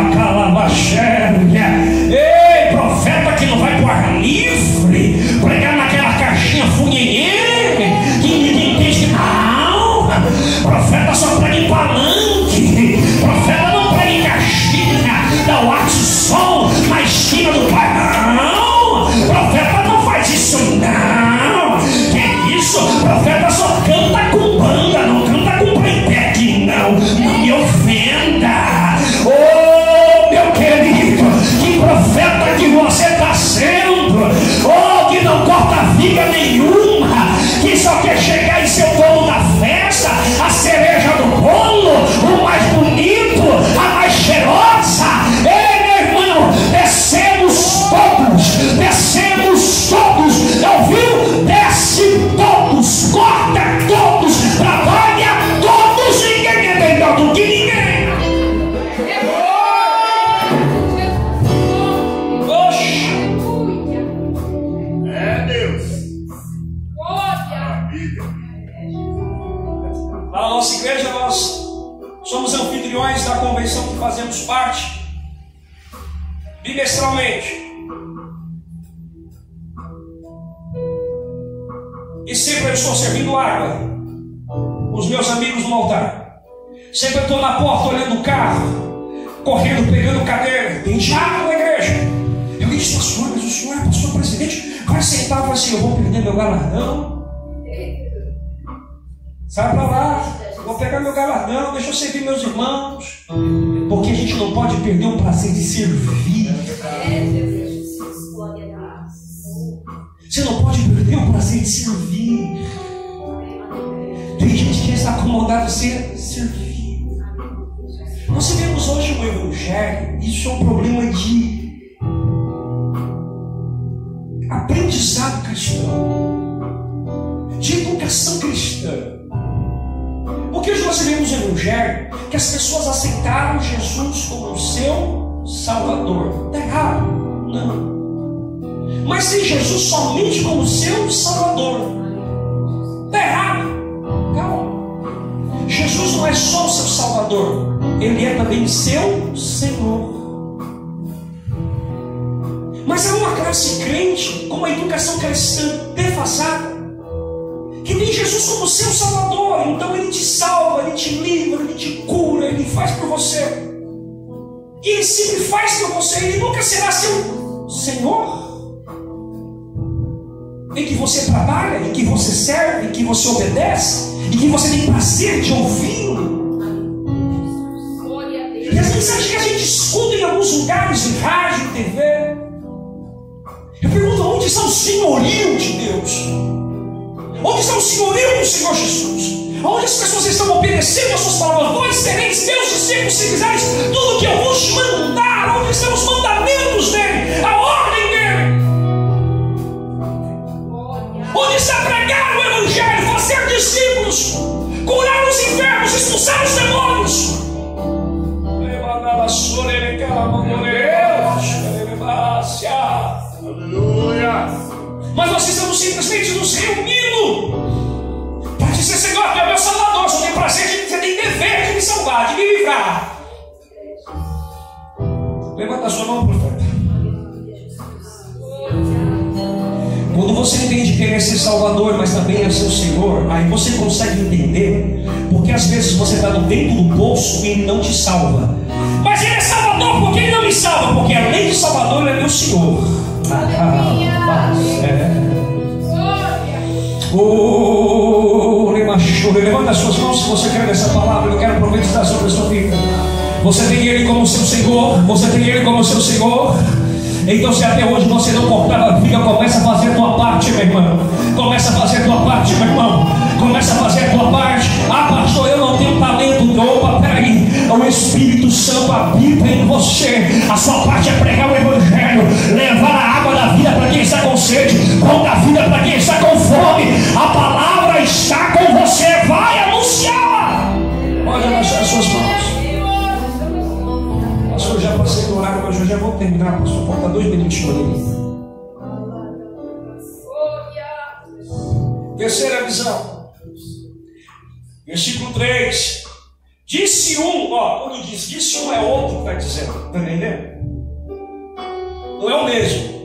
ei, profeta que não vai pro ar livre, pregar naquela caixinha funhenhê que ninguém entende não. Profeta só prega em palanque. Profeta não prega em caixinha, dá o ar de som na esquina do pai. Não, profeta não faz isso não. Que isso? Profeta só canta com banda, não canta com playback não. Não me ofenda. Oh, meu querido, que profeta que você está sendo. Oh, que não corta viga nenhuma, que só quer chegar em seu bolo da festa, a cereja do bolo, o mais bonito, a mais cheirosa. Ei, meu irmão, descemos todos, descemos todos, ouviu? Desce todos, corta todos, trabalha todos, ninguém é melhor do que ninguém. Oxe. É Deus. Lá na nossa igreja nós somos anfitriões da convenção que fazemos parte bimestralmente. E sempre eu estou servindo água, os meus amigos no altar. Sempre eu estou na porta olhando o carro, correndo, pegando cadeira. Tem diácono na igreja. Eu disse, pastor, mas o senhor é pastor presidente, vai sentar e falar assim, eu vou perder meu galardão. Sai para lá, vou pegar meu galardão, deixa eu servir meus irmãos. Porque a gente não pode perder o prazer de servir. Você não pode perder o prazer de servir. Tem gente que está acomodado a ser servir. Nós vivemos hoje um evangelho, isso é um problema de aprendizado cristão, de educação cristã. Porque hoje nós vivemos um evangelho que as pessoas aceitaram Jesus como seu Salvador. Está errado? Não. Mas tem Jesus somente como seu Salvador. Está errado? Calma. Jesus não é só o seu Salvador, Ele é também seu Senhor. Mas há uma classe crente com uma educação cristã defasada, que tem Jesus como seu Salvador. Então Ele te salva, Ele te livra, Ele te cura, Ele faz por você. E Ele sempre faz por você. Ele nunca será seu Senhor, em que você trabalha, em que você serve, em que você obedece, em que você tem prazer de ouvi-lo. E as mensagens que a gente escuta em alguns lugares de rádio, T V, eu pergunto, onde está o senhorio de Deus? Onde está o senhorio do Senhor Jesus? Onde as pessoas estão obedecendo as suas palavras? Vós tereis meus discípulos se fizeres tudo o que eu vos mandar. Onde estão os mandamentos dele? A ordem dele? Onde está pregar o evangelho, fazer discípulos, curar os enfermos, expulsar os demônios? Aleluia. Mas nós estamos simplesmente nos reunindo para dizer, Senhor, tu é meu Salvador, você tem prazer, você tem dever de me salvar, de me livrar. Levanta a sua mão, profeta. Quando você entende que Ele é seu Salvador, mas também é seu Senhor, aí você consegue entender porque às vezes você está no dentro do poço e Ele não te salva. Mas Ele é Salvador porque Ele não me salva, porque além de Salvador Ele é meu Senhor. Ah, é. Oh, Levanta as suas mãos se você quer nessa palavra. Eu quero profetizar sobre a sua vida. Você tem Ele como seu Senhor. Você tem Ele como seu Senhor. Então, se até hoje você não cortava a viga, começa a fazer a tua parte, meu irmão. Começa a fazer a tua parte, meu irmão. Começa a fazer a tua parte. Ah, pastor, eu não tenho talento. Opa, peraí. O Espírito Santo habita em você. A sua parte é pregar o Evangelho, levar a água da vida para quem está com sede, pão da vida para quem está com fome. A palavra está com você. Vai anunciar. Pode abaixar as suas mãos. Pastor, já passei do horário, mas eu já vou terminar, pastor. Falta dois minutinhos ali. Terceira visão. Versículo três. Disse um, ó, quando diz disse um é outro que está dizendo. Está entendendo? Não é o mesmo.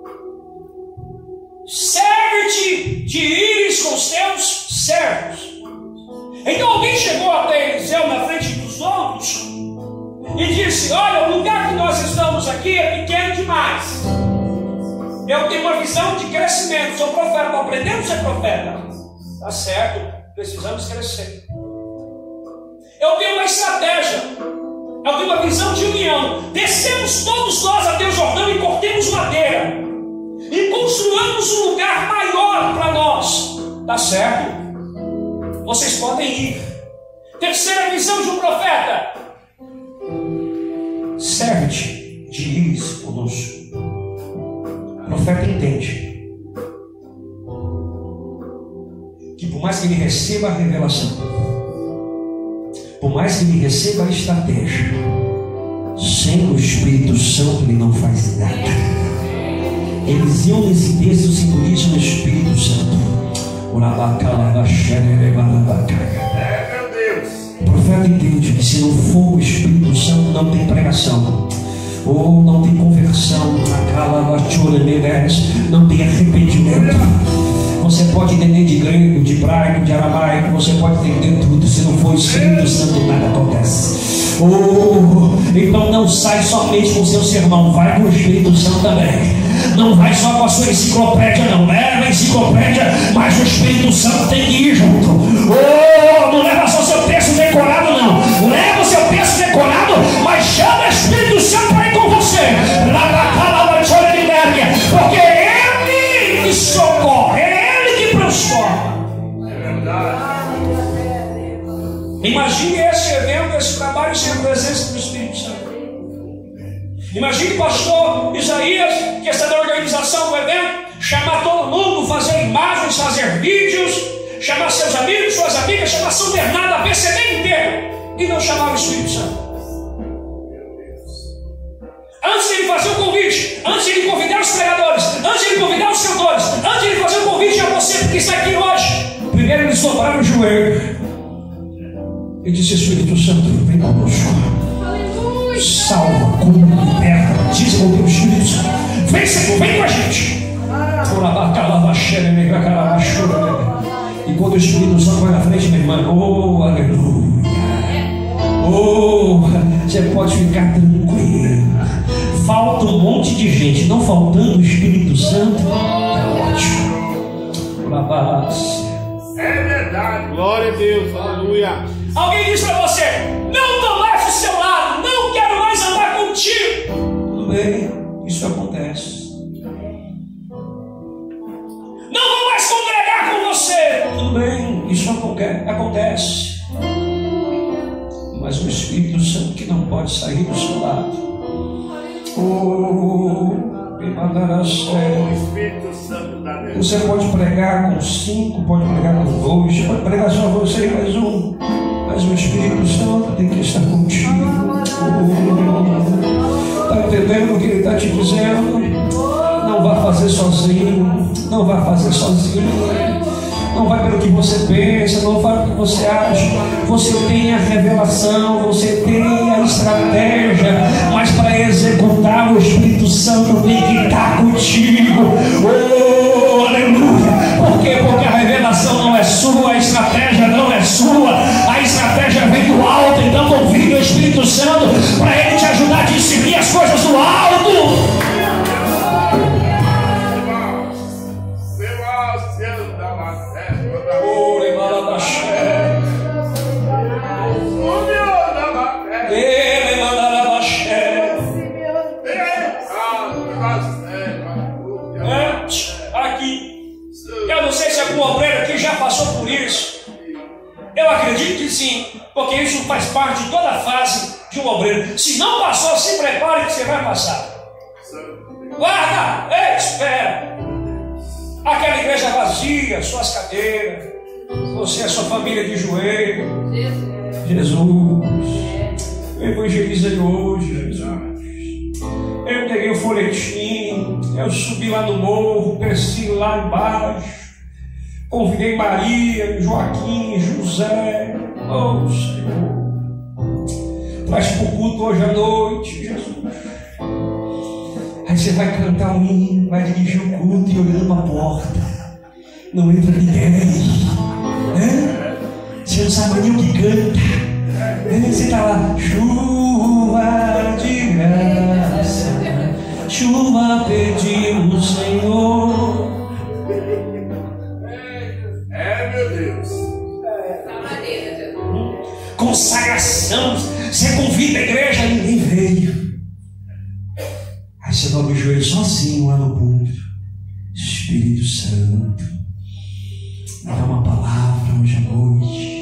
Serve-te de ires com os teus servos. Então alguém chegou até Eliseu na frente dos outros e disse: olha, o lugar que nós estamos aqui é pequeno demais. Eu tenho uma visão de crescimento. Sou profeta, estou aprendendo a ser profeta. Tá certo, precisamos crescer. Eu tenho uma estratégia. Eu tenho uma visão de união. Descemos todos nós até o Jordão e cortemos madeira e construamos um lugar maior para nós. Tá certo? Vocês podem ir. Terceira visão de um profeta: serve-te de ires conosco. O profeta entende que por mais que ele receba a revelação, por mais que ele receba a estratégia, sem o Espírito Santo ele não faz nada. Eliseu nesse texto simboliza o Espírito Santo. O profeta entende que se não for o Espírito Santo não tem pregação, ou não tem conversão, não tem arrependimento. Você pode entender de grego, de hebraico, de aramaico, você pode entender tudo. Se não for o Espírito Santo, nada acontece. Oh, então não sai somente com o seu sermão, vai com o Espírito Santo também. Não vai só com a sua enciclopédia, não. Leva a enciclopédia, mas o Espírito Santo tem que ir junto. Oh, não leva só o seu texto decorado, não. Leva o seu texto decorado, mas chama o Espírito Santo para ir com você. Porque é Ele que socorre, é Ele que transforma. É verdade. Imagine esse evento, esse trabalho sem a presença do Espírito Santo. Imagine o pastor Isaías, que está na organização do evento, chamar todo mundo, fazer imagens, fazer vídeos, chamar seus amigos, suas amigas, chamar São Bernardo, a P C D inteiro, e não chamar o Espírito Santo. Antes de ele fazer o convite, antes de ele convidar os pregadores, antes de ele convidar os cantores, antes de ele fazer o convite a você que está aqui hoje, primeiro eles dobraram o joelho e disse: Espírito Santo, vem conosco, salva, cura, liberta, diz com o Espírito Santo, vem Senhor, vem com a gente. E quando o Espírito Santo vai na frente, meu irmão, oh, aleluia, oh, você pode ficar tranquilo. Falta um monte de gente, não faltando o Espírito Santo, é ótimo. É verdade, glória a Deus, aleluia. Alguém diz para você: não estou mais do seu lado, não quero mais andar contigo. Tudo bem, isso acontece. Não vou mais congregar com você. Tudo bem, isso acontece. Mas o Espírito Santo que não pode sair do seu lado. Oh, me mandará sério. Você pode pregar com cinco, pode pregar com dois, pode pregar só você e mais um. Mas o Espírito Santo tem que estar contigo. Está entendendo o que ele está te dizendo? Não vá fazer sozinho. Não vá fazer sozinho. Não vai pelo que você pensa, não vai pelo que você acha. Você tem a revelação, você tem a estratégia, mas para executar o Espírito Santo tem que estar contigo. Oh, aleluia! Por quê? Porque a revelação não é sua, a estratégia não é sua, a estratégia vem do alto. Então convide o Espírito Santo para ele te ajudar a discernir as coisas do alto. sei se algum obreiro aqui já passou por isso. Eu acredito que sim, porque isso faz parte de toda a fase de um obreiro. Se não passou, se prepare que você vai passar. Guarda, ei, espera. Aquela igreja vazia, suas cadeiras, você e a sua família de joelho. Jesus, evangeliza de hoje, Jesus. Eu peguei o folhetim, eu subi lá no morro, desci lá embaixo, convidei Maria, Joaquim, José. Oh Senhor, traz para o culto hoje à noite, Jesus. Aí você vai cantar um hino, vai dirigir o culto e olhando para a porta, não entra ninguém. É? Você não sabe nem o que canta. É? Você está lá, chuva de graça, chuva pedimos, Senhor. É, meu Deus. Consagração. Você convida a igreja e ninguém veio. Aí você dobra o joelho sozinho lá no púlpito. Espírito Santo, me dá uma palavra hoje à noite.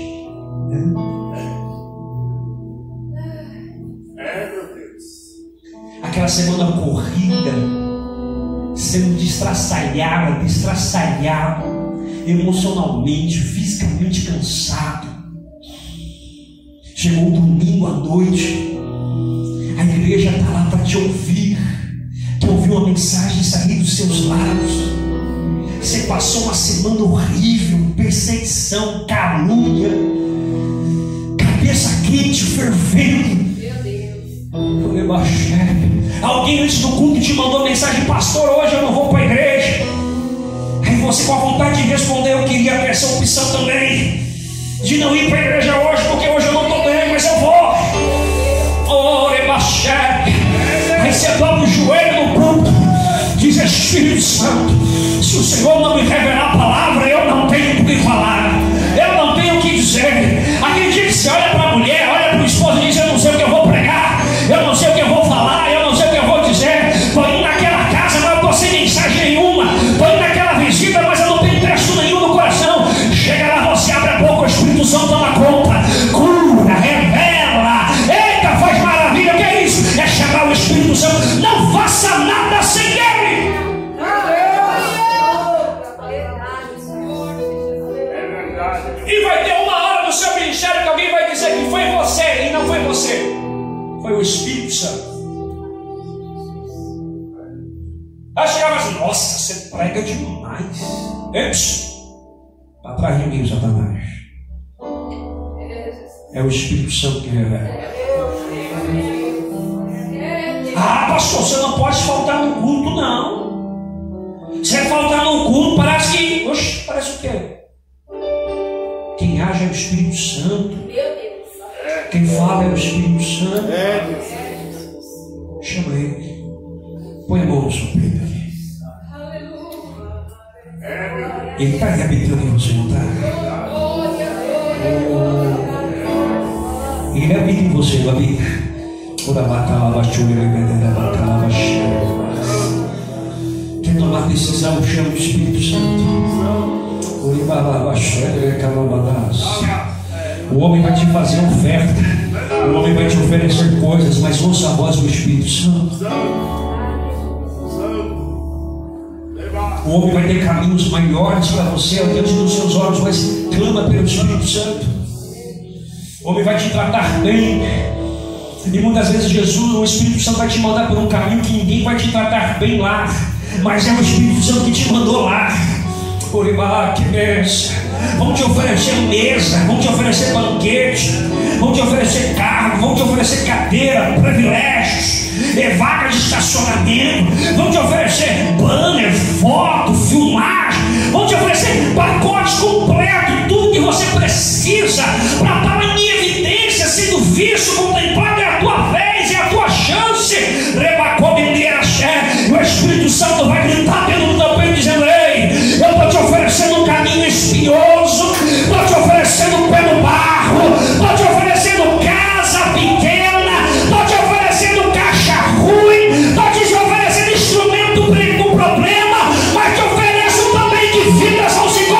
É, meu Deus. Aquela semana corrida, sendo destraçalhada, destraçalhado, emocionalmente, fisicamente cansado. Chegou o domingo à noite, a igreja está lá para te ouvir. Tu ouviu uma mensagem sair dos seus lábios. Você passou uma semana horrível, perseguição, calúnia, cabeça quente, fervendo. Meu Deus. Alguém antes do culto te mandou mensagem: pastor, hoje eu não vou para a igreja. Aí você, com a vontade de responder, eu queria ter essa opção também, de não ir para a igreja hoje, porque hoje eu não estou bem, mas eu vou. Oh, rebaixar. Aí você dobra o joelho no culto, diz: Espírito Santo, se o Senhor não me revelar a palavra, eu não tenho o que falar, eu não tenho o que dizer. Aquele dia que você olha para a mulher, olha para o esposo e diz: eu não sei o que eu vou pregar, eu não sei o que eu vou falar, eu não sei o que eu vou dizer. Estou indo naquela casa, mas eu não estou sem mensagem nenhuma. Estou indo naquela visita, mas eu não tenho texto nenhum no coração. Chega lá, você abre a boca, o Espírito Santo toma conta, cura, revela, eita, faz maravilha. O que é isso? É chamar o Espírito Santo. Não faça nada sem ele. E vai ter uma hora no seu ministério que alguém vai dizer que foi você, e não foi você, foi o Espírito Santo. Aí chegava assim: nossa, você prega demais. Eps, para trás de mim, Satanás. É o Espírito Santo que revela. Ah, pastor, você não pode faltar no culto, não. Você faltar no culto, parece que... Oxe, parece o quê? Quem age é o Espírito Santo. Quem fala é o Espírito Santo. Chama ele. Põe a mão no seu peito aqui. Ele está habitando em você, não está? Oh. Ele habita em você, não habita? Quer tomar decisão, chama o Espírito Santo. O homem vai te fazer oferta, o homem vai te oferecer coisas, mas ouça a voz do Espírito Santo. O homem vai ter caminhos maiores para você diante dos seus olhos, mas clama pelo Espírito Santo. O homem vai te tratar bem. E muitas vezes Jesus, o Espírito Santo vai te mandar por um caminho que ninguém vai te tratar bem lá, mas é o Espírito Santo que te mandou lá. Oribá, que benção. Vão te oferecer mesa, vão te oferecer banquete, vão te oferecer carro, vão te oferecer cadeira, privilégios, vaga de estacionamento, vão te oferecer banner, foto, filmagem, vão te oferecer pacotes completos, tudo que você precisa para estar em evidência, sendo visto, contemplado. É a tua vez, é a tua chance. E o Espírito Santo vai gritar dentro do teu peito dizendo: ei, eu estou te oferecendo um caminho espinhoso, estou te oferecendo pelo barro, estou te oferecendo casa pequena, estou te oferecendo caixa ruim, estou te oferecendo instrumento com problema, mas te ofereço também que vidas vão se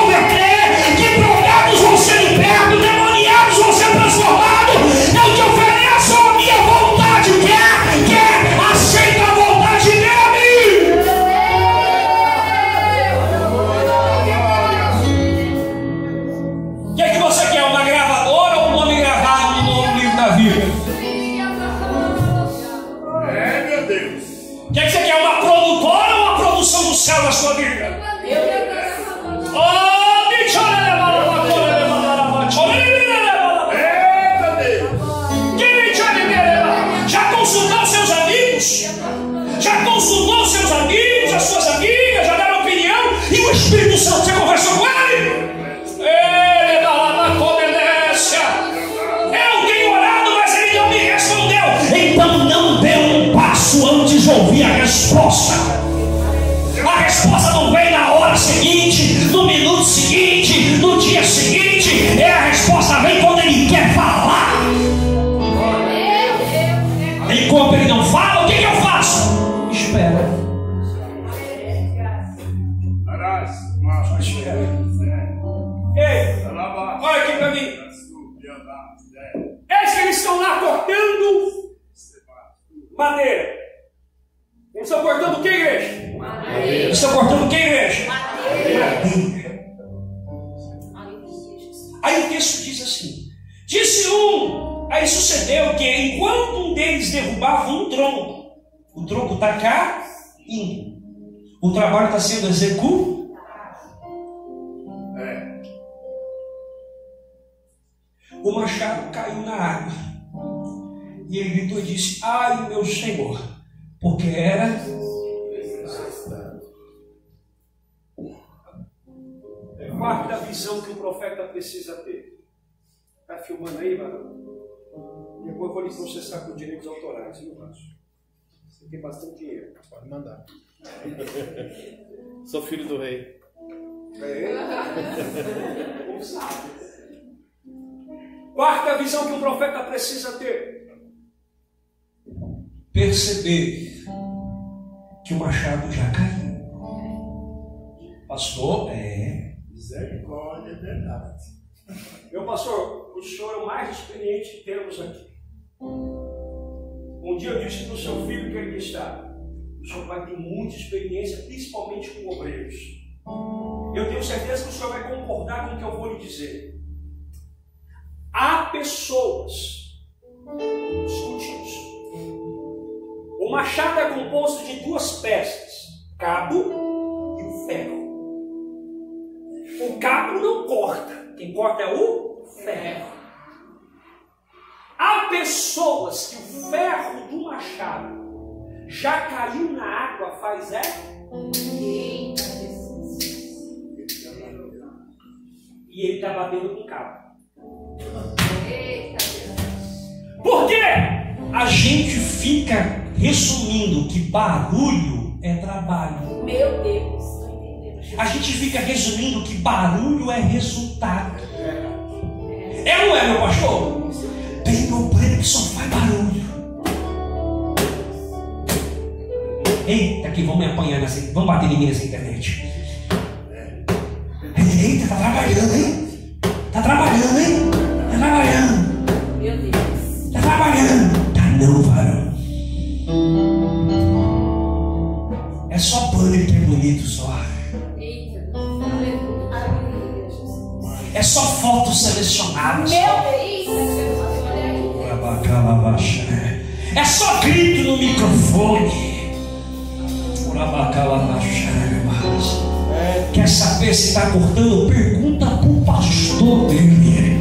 Já consultou seus amigos? Já consultou seus amigos, as suas amigas? Já deram opinião? E o Espírito Santo, você conversou com ele? Ele dá uma obedência. Eu tenho orado, mas ele não me respondeu. Então não dê um passo antes de ouvir a resposta. A resposta não vem na hora seguinte, no minuto seguinte, no dia seguinte. É, a resposta vem quando ele quer falar. Enquanto ele não fala, o que, que eu faço? Espera. Espera. Ei, olha aqui para mim. Eis que eles estão lá cortando madeira. Eles estão cortando o que, igreja? Madeira. Eles estão cortando o que, igreja? Madeira. Aí o texto diz assim: disse um, aí sucedeu que enquanto um deles derrubava um tronco, o tronco está caindo, o trabalho está sendo executado. É. O machado caiu na água e ele gritou e disse: ai, meu Senhor, porque era parte da visão que o profeta precisa ter. Está filmando aí, mano? Depois eu vou lhe processar com direitos autorais, viu, Márcio? Você tem bastante dinheiro. Pode mandar. Sou filho do rei. É. Como sabe? Quarta visão que um profeta precisa ter: perceber que o machado já caiu. Pastor, é. Misericórdia, é verdade. Meu pastor, o senhor é o mais experiente que temos aqui. Um dia eu disse para o seu filho que ele está: o senhor vai ter muita experiência, principalmente com obreiros. Eu tenho certeza que o senhor vai concordar com o que eu vou lhe dizer. Há pessoas, escute isso. O machado é composto de duas peças: cabo e o ferro. O cabo não corta, quem corta é o ferro. Há pessoas que o ferro do machado já caiu na água faz é? E ele está batendo com o cabo. Por quê? A gente fica resumindo que barulho é trabalho. Meu Deus, estou entendendo. A gente fica resumindo que barulho é resultado. É ou não é, meu pastor? Tem obreiro que só faz barulho. Eita, que vão me apanhar nessa. Vão bater em mim nessa internet. Eita, tá trabalhando, hein? Tá trabalhando, hein? Tá trabalhando. Meu Deus. Tá trabalhando. Tá não, varão. É só pano que é bonito só. Eita. Aleluia. É só foto selecionada. Meu Deus. É só grito no microfone. Quer saber se está cortando? Pergunta para o pastor dele.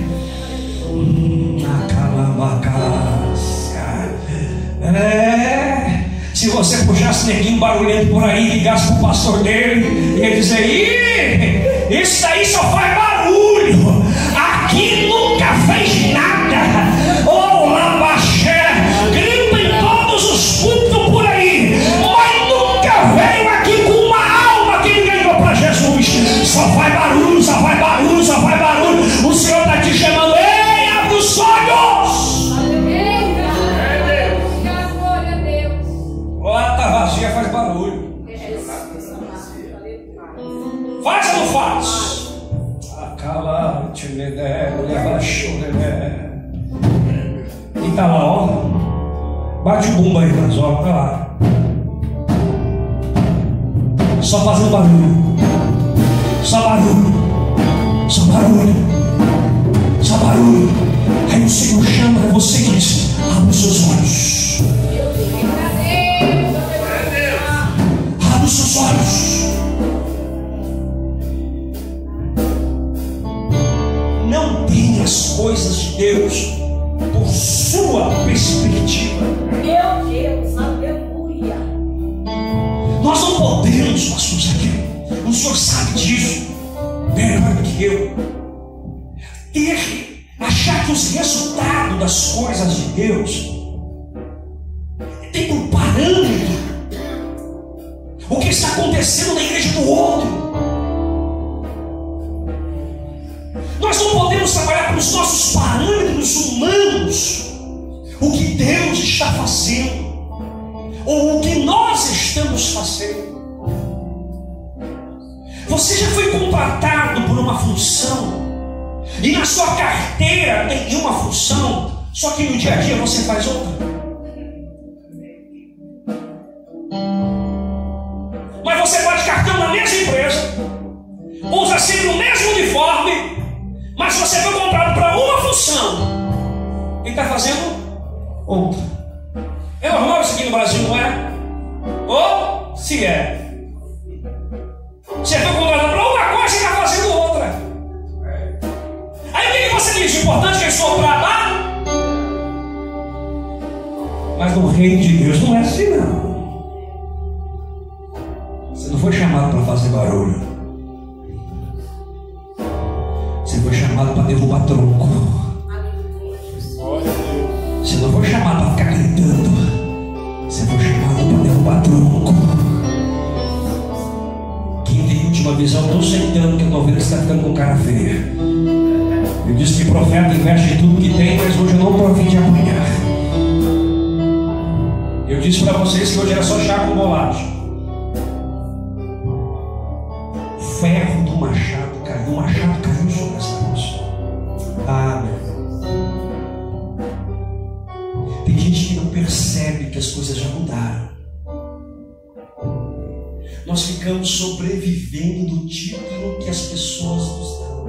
É. Se você puxasse neguinho barulhento por aí, ligasse para o pastor dele, ia dizer: ih, isso aí só faz barulho. Aqui nunca fez nada. Ô, Labaxé, grita em todos os cultos por aí, mas nunca veio aqui com uma alma que ele ganhou para Jesus. Só faz barulho, só faz barulho, só faz barulho. O Senhor está te chamando: ei, abre os olhos. Glória a Deus. Lata vazia faz barulho. Faz ou não faz? Acala, te me der, leva choré. E tá lá, ó. Bate o bumbo aí, mas ó, tá lá. Só fazendo barulho. Só barulho. Só barulho. Só barulho. Aí o Senhor chama, é você que diz: abre os seus olhos. Abre os seus olhos. as coisas de Deus por sua perspectiva. Meu Deus, aleluia. Nós não podemos, pastor Zaqueu, o senhor sabe disso melhor do que eu, ter, achar que os resultados das coisas de Deus tem um parâmetro o que está acontecendo na igreja do outro. Nós não podemos trabalhar com os nossos parâmetros humanos o que Deus está fazendo ou o que nós estamos fazendo. Você já foi contratado por uma função e na sua carteira tem uma função, só que no dia a dia você faz outra. Mas você bate cartão na mesma empresa, usa sempre o mesmo uniforme, mas você foi comprado para uma função e está fazendo outra. É normal isso aqui no Brasil, não é? Ou se é? Você foi contratado para uma coisa e está fazendo outra. Aí o que, que você diz? O importante é que eu estou trabalhando. Mas no reino de Deus não é assim, não. Você não foi chamado para fazer barulho. Você foi chamado para derrubar tronco. Você não foi chamado para ficar gritando. Você foi chamado para derrubar tronco. Quem tem última visão, estou sentando que eu estou vendo que você está ficando com cara feia. Eu disse que profeta investe em tudo que tem, mas hoje eu não estou a fim de apanhar. Eu disse para vocês que hoje era só chá com bolacha. O ferro do machado caiu, o machado caiu sobre essa moça. Ah, meu irmão. Tem gente que não percebe que as coisas já mudaram. Nós ficamos sobrevivendo do título que as pessoas nos dão.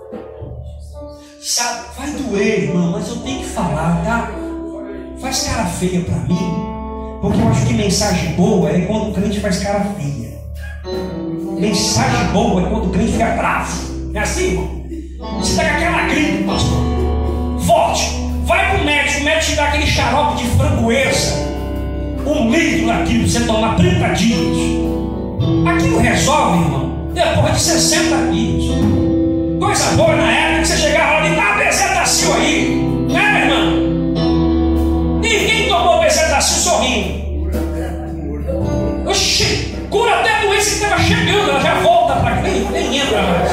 Sabe, vai doer, irmão, mas eu tenho que falar, tá? Faz cara feia para mim, porque eu acho que mensagem boa é quando o crente faz cara feia. Mensagem boa é quando o crente fica bravo. É assim, irmão? Você está com aquela gripe, pastor. Forte. Vai pro médico, o médico te dá aquele xarope de framboesa. Um litro daquilo, você toma trinta dias. Aquilo resolve, irmão, depois de sessenta dias. Coisa boa na época que você chegava lá e dá bezetacil aí, né, meu irmão? Ninguém tomou bezetacil sorrindo. Oxi, cura até a doença que estava chegando, ela já volta para nem, nem entra mais.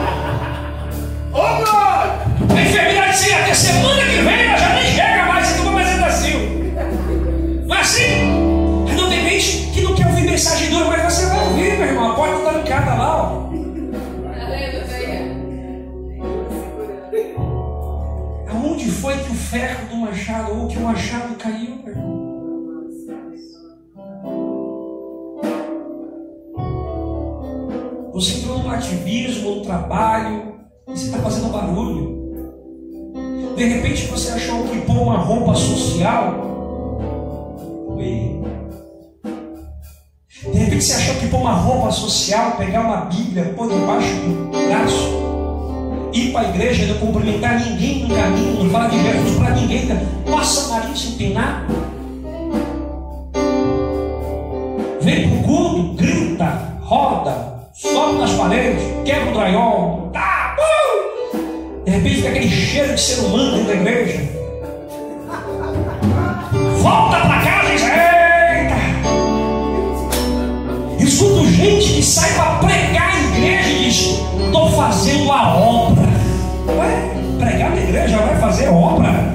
A enfermidade disse até semana que vem ela já nem chega mais, você toma bezetacil. Não é assim? Mas não tem gente que não quer ouvir mensagem dura, mas você vai ouvir, meu irmão. A porta está trancada lá, ó. Aonde foi que o ferro do machado, ou que o machado caiu, meu irmão? Você entrou no ativismo, no trabalho, e você está fazendo barulho. De repente você achou que pôr uma roupa social. De repente você achou que pôr uma roupa social, pegar uma Bíblia, pôr debaixo do braço, ir para a igreja e não cumprimentar ninguém no caminho, não falar de Jesus para ninguém, passa o nariz sem empinar. Vem pro culto, grita, roda, sobe nas paredes, quebra o drywall, tá, uh! De repente fica aquele cheiro de ser humano dentro da igreja. Volta para casa e diz: eita! Escuto gente que sai para pregar a igreja e diz: estou fazendo a obra. Ué, pregar na igreja vai fazer obra?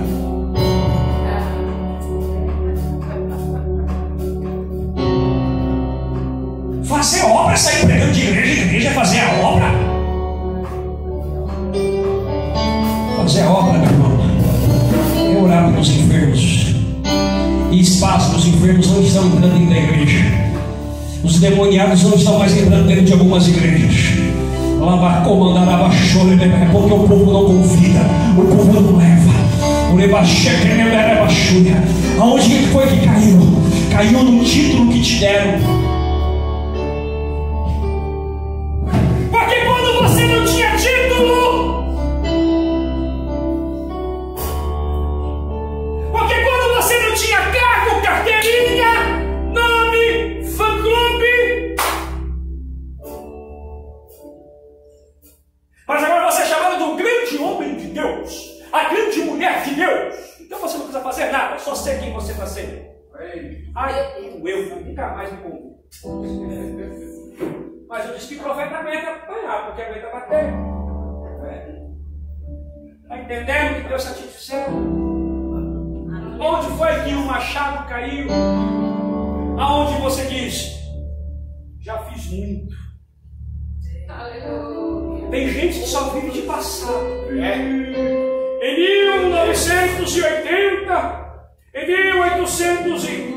Fazer obra é sair pregando de igreja em igreja, é fazer a obra? Fazer a obra, meu irmão, é orar pelos enfermos. E espaço dos enfermos não estão entrando dentro da igreja. Os demoniados não estão mais entrando dentro de algumas igrejas. É porque o povo não convida, o povo não leva. Aonde foi que caiu? Caiu no título que te deram. Porque quando você não tinha título, Deus, a grande mulher de Deus. Então você não precisa fazer nada, só ser quem você está sendo. Ai, o eu nunca mais me convido. Mas eu disse que o profeta aguenta apanhar, porque aguenta bater. Está entendendo o que Deus está te dizendo? Onde foi que o machado caiu? Aonde você diz? Já fiz muito. Tem gente que só vive de passado. É. Em mil novecentos e oitenta, em mil e oitocentos e...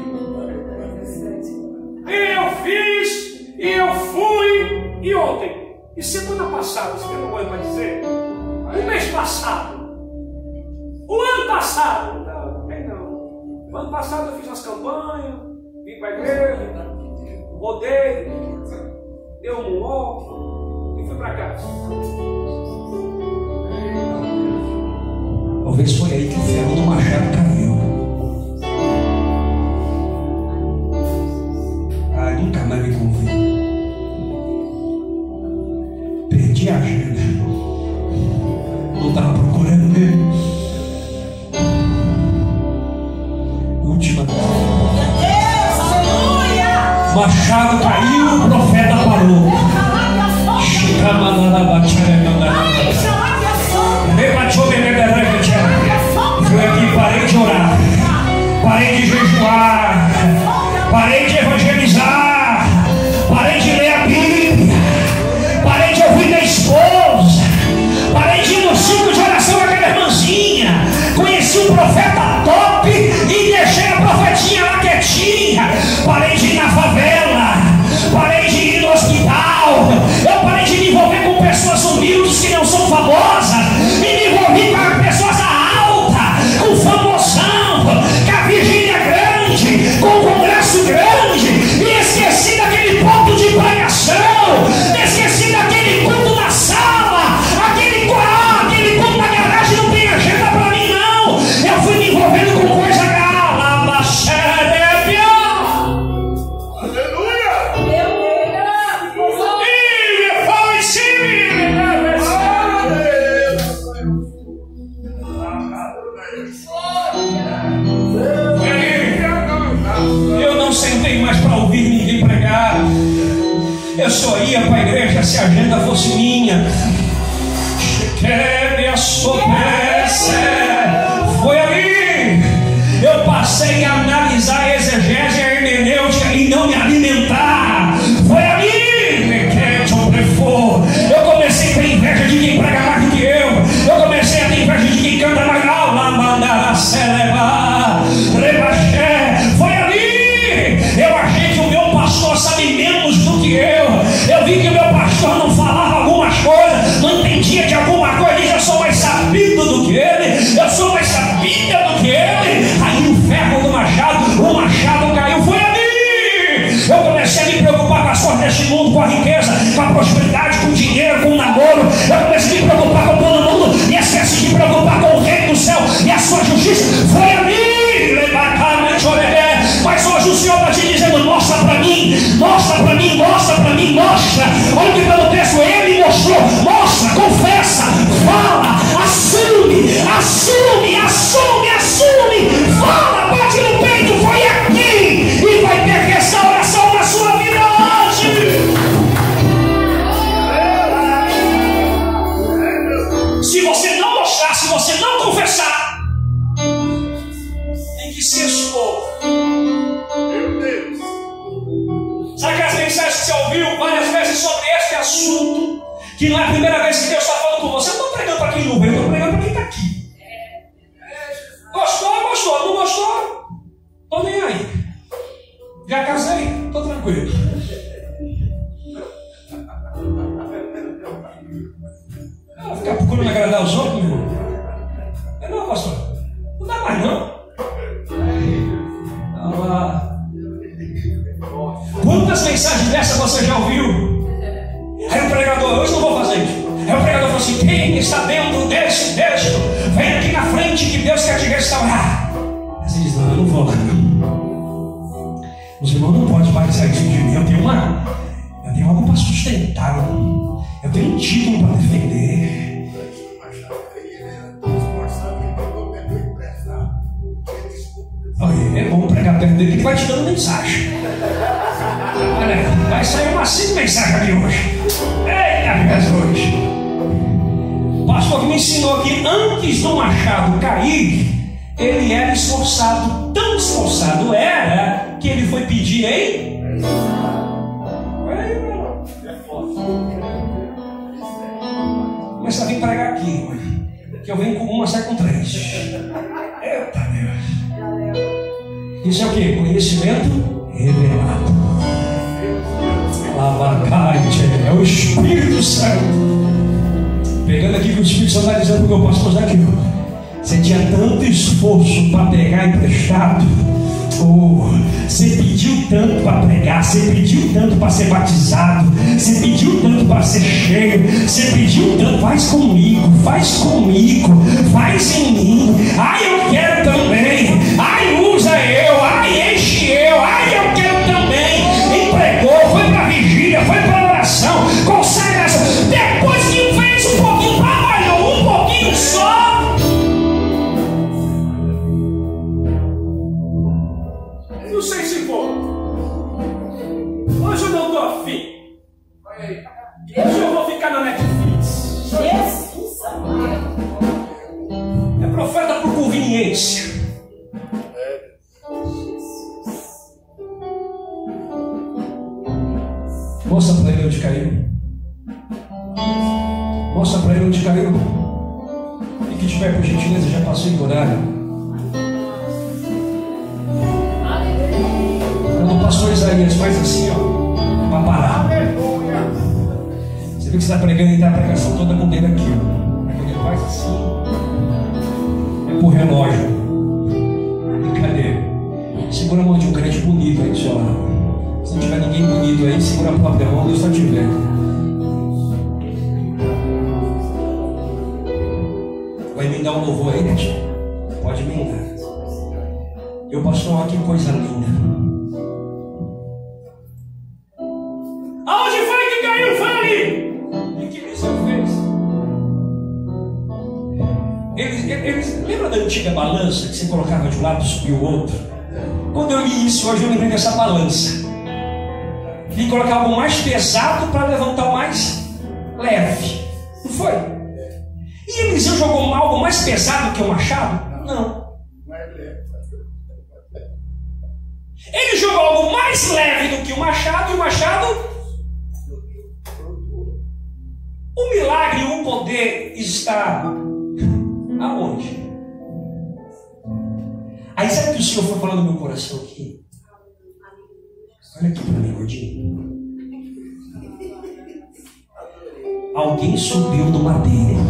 eu fiz, e eu fui, e ontem. E semana passada, você tem alguma coisa para dizer? O mês passado. O ano passado. Não, tem não. O ano passado eu fiz umas campanhas, vim para a igreja, rodei, dei um walk e fui para casa. Talvez foi aí que o ferro do machado caiu. Ah, nunca mais me convido. Perdi a agenda. Não estava procurando mesmo. Última. Machado caiu, o profeta parou. Fui aqui, parei de orar, parei de jejuar, parei de evangelizar, parei de ler a Bíblia, parei de ouvir minha esposa, parei de ir no ciclo de oração com aquela irmãzinha. Conheci um profeta top e deixei a profetinha lá quietinha. Parei de ir na favela, parei de ir no hospital, eu parei de me envolver com pessoas humildes que não são famosas, e me envolvi com pessoas altas, com famosão, com a Virgínia grande, com o congresso grande, e esqueci daquele ponto de pregação, esqueci daquele culto na sala, aquele coral, aquele culto na garagem. Não tem agenda para mim não. Eu fui me envolvendo com coisa gala. Aleluia! E depois sim, eu não sentei mais para ouvir ninguém pregar. Eu só ia para a igreja se a agenda fosse minha. Foi ali. Eu passei a analisar a exegese e a hermenêutica e não me alimentar. Foi ali. Eu comecei a ter inveja de quem prega mais do que eu. Eu comecei a ter inveja de quem canta mais. Foi ali. Eu achei que o meu pastor sabe menos do que eu. Eu vi que o meu pastor não falava algumas coisas, não entendia de alguma coisa. Ele já sou mais sabido do que ele. Eu sou mais sabida do que ele. Aí o ferro do machado, o machado caiu. Foi ali. Eu comecei a me preocupar com as coisas deste mundo, com a riqueza, com a prosperidade, com o dinheiro, com o namoro. Eu comecei a me preocupar com todo mundo e esqueci de me preocupar com o reino do céu e a sua justiça. Foi ali. Mas hoje o Senhor está te dizendo: mostra para mim, mostra para mim, mostra para mim, mostra. Olha que pelo texto ele mostrou. Mostra, confessa, fala, assume, assume, assume, assume. Fala, bate no peito, foi aqui. E vai ter restauração na sua vida hoje. Se você não mostrar, se você não confessar, tem que se expor. Meu Deus! Sabe aquelas mensagens que você ouviu várias vezes sobre este assunto? Que não é a primeira vez que Deus está falando com você. Eu não estou pregando para quem não veio, eu estou pregando para quem está aqui. Gostou? Gostou. Não gostou? Estou nem aí. Já casei? Estou tranquilo. Ah, ficar procurando agradar os outros, meu irmão? Não, pastor. Não dá mais não. Ah, quantas mensagens dessa você já ouviu? Aí o pregador, hoje não vou fazer isso. Aí o pregador falou assim: quem está dentro desse texto, vem aqui na frente que Deus quer te restaurar. Aí você diz: não, eu não vou lá não. Os irmãos não podem parecer isso de mim. Eu tenho uma, eu tenho algo para sustentar. Eu tenho um título para defender. mensagens. Olha, vai sair umas cinco mensagens aqui hoje. Eita Jesus! O pastor que me ensinou que antes do machado cair, ele era esforçado, tão esforçado era, que ele foi pedir, hein? Começa a vir pregar aqui hoje, que eu venho com uma, sai com três. Eita Deus! Isso é o que? Conhecimento revelado. Lavacate, é o Espírito Santo. Pegando aqui que o Espírito Santo está dizendo para o meu pastor Zaqueu. Você tinha tanto esforço para pegar emprestado. Oh, você pediu tanto para pregar, você pediu tanto para ser batizado, você pediu tanto para ser cheio, você pediu tanto, faz comigo, faz comigo, faz em mim. Ai, eu quero também. Ai, usa eu, ai, enche eu, ai, eu quero também. Empregou, foi para a vigília, foi para a oração, consagração. Depois que fez um pouquinho, trabalhou um pouquinho só. Não sei se vou. Hoje eu não estou afim. Hoje eu vou ficar na Netflix. Jesus amado. É profeta por conveniência. Mostra para ele onde caiu. Mostra para ele onde caiu. E que tiver por gentileza, já passou em horário. O pastor Isaías faz assim, ó, para parar. Você vê que você está pregando e está a pregação toda com o dedo aqui, ó. Quando ele faz assim, é por relógio. Brincadeira. Segura a mão de um crente bonito aí do seu lado. Se não tiver ninguém bonito aí, segura a própria mão, Deus está te vendo. Vai emendar um louvor aí, gente? Pode emendar. Eu, pastor, olha que coisa linda. Aonde foi que caiu? Foi ali. E o que Eliseu fez? Eles, eles, lembra da antiga balança que você colocava de um lado e subia o outro? Quando eu li isso hoje, eu lembrei dessa balança. E colocava o mais pesado para levantar o mais leve. Não foi? E Eliseu jogou algo mais pesado que o machado? Não. Ele jogou algo mais leve do que o machado, e o machado. O milagre e o poder está aonde? Aí sabe o que o Senhor foi falando no meu coração aqui? Olha aqui para mim, gordinho. Alguém subiu no madeiro.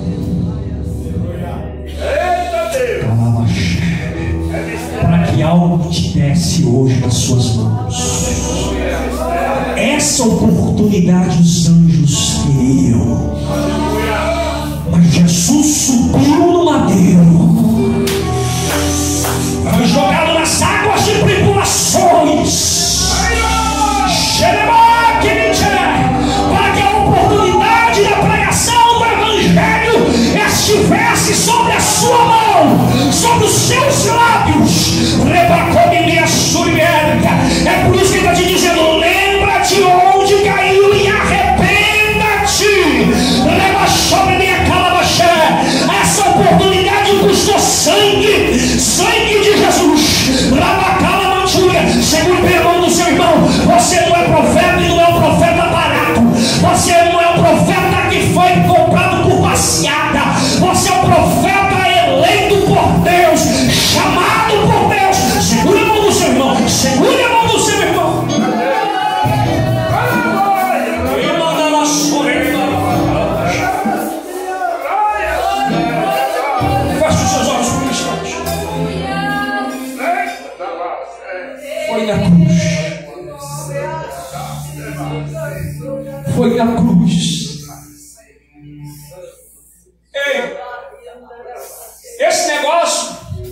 Eita Deus! Para que algo te desce hoje nas suas mãos. Essa oportunidade os anjos queriam. Mas Jesus subiu no madeiro. Foi jogado nas águas de tribulações. Para que a oportunidade da pregação do Evangelho estivesse sobre a sua mão, sobre os seus lábios. É por isso que ele está te dizendo: lembra-te onde caiu e arrependa-te. Essa oportunidade custou sangue, sangue de Jesus. Segure pela mão do seu irmão. Você não é profeta e não é um profeta barato. Você não é um profeta que foi comprado por passeada. Você é um profeta eleito por Deus, chamado por Deus. Segure a mão do seu irmão. Segure a mão do seu irmão. Feche os seus olhos por um instante. Foi na cruz. Foi na cruz. Ei, esse negócio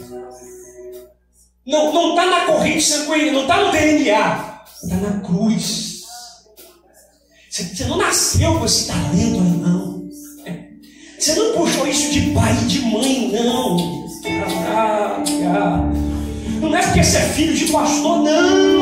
não não está na corrente sanguínea, não está no D N A, está na cruz. Você, você não nasceu com esse talento aí, não. Você não puxou isso de pai e de mãe, não. Ah, ah, ah. Não é porque você é filho de pastor, não.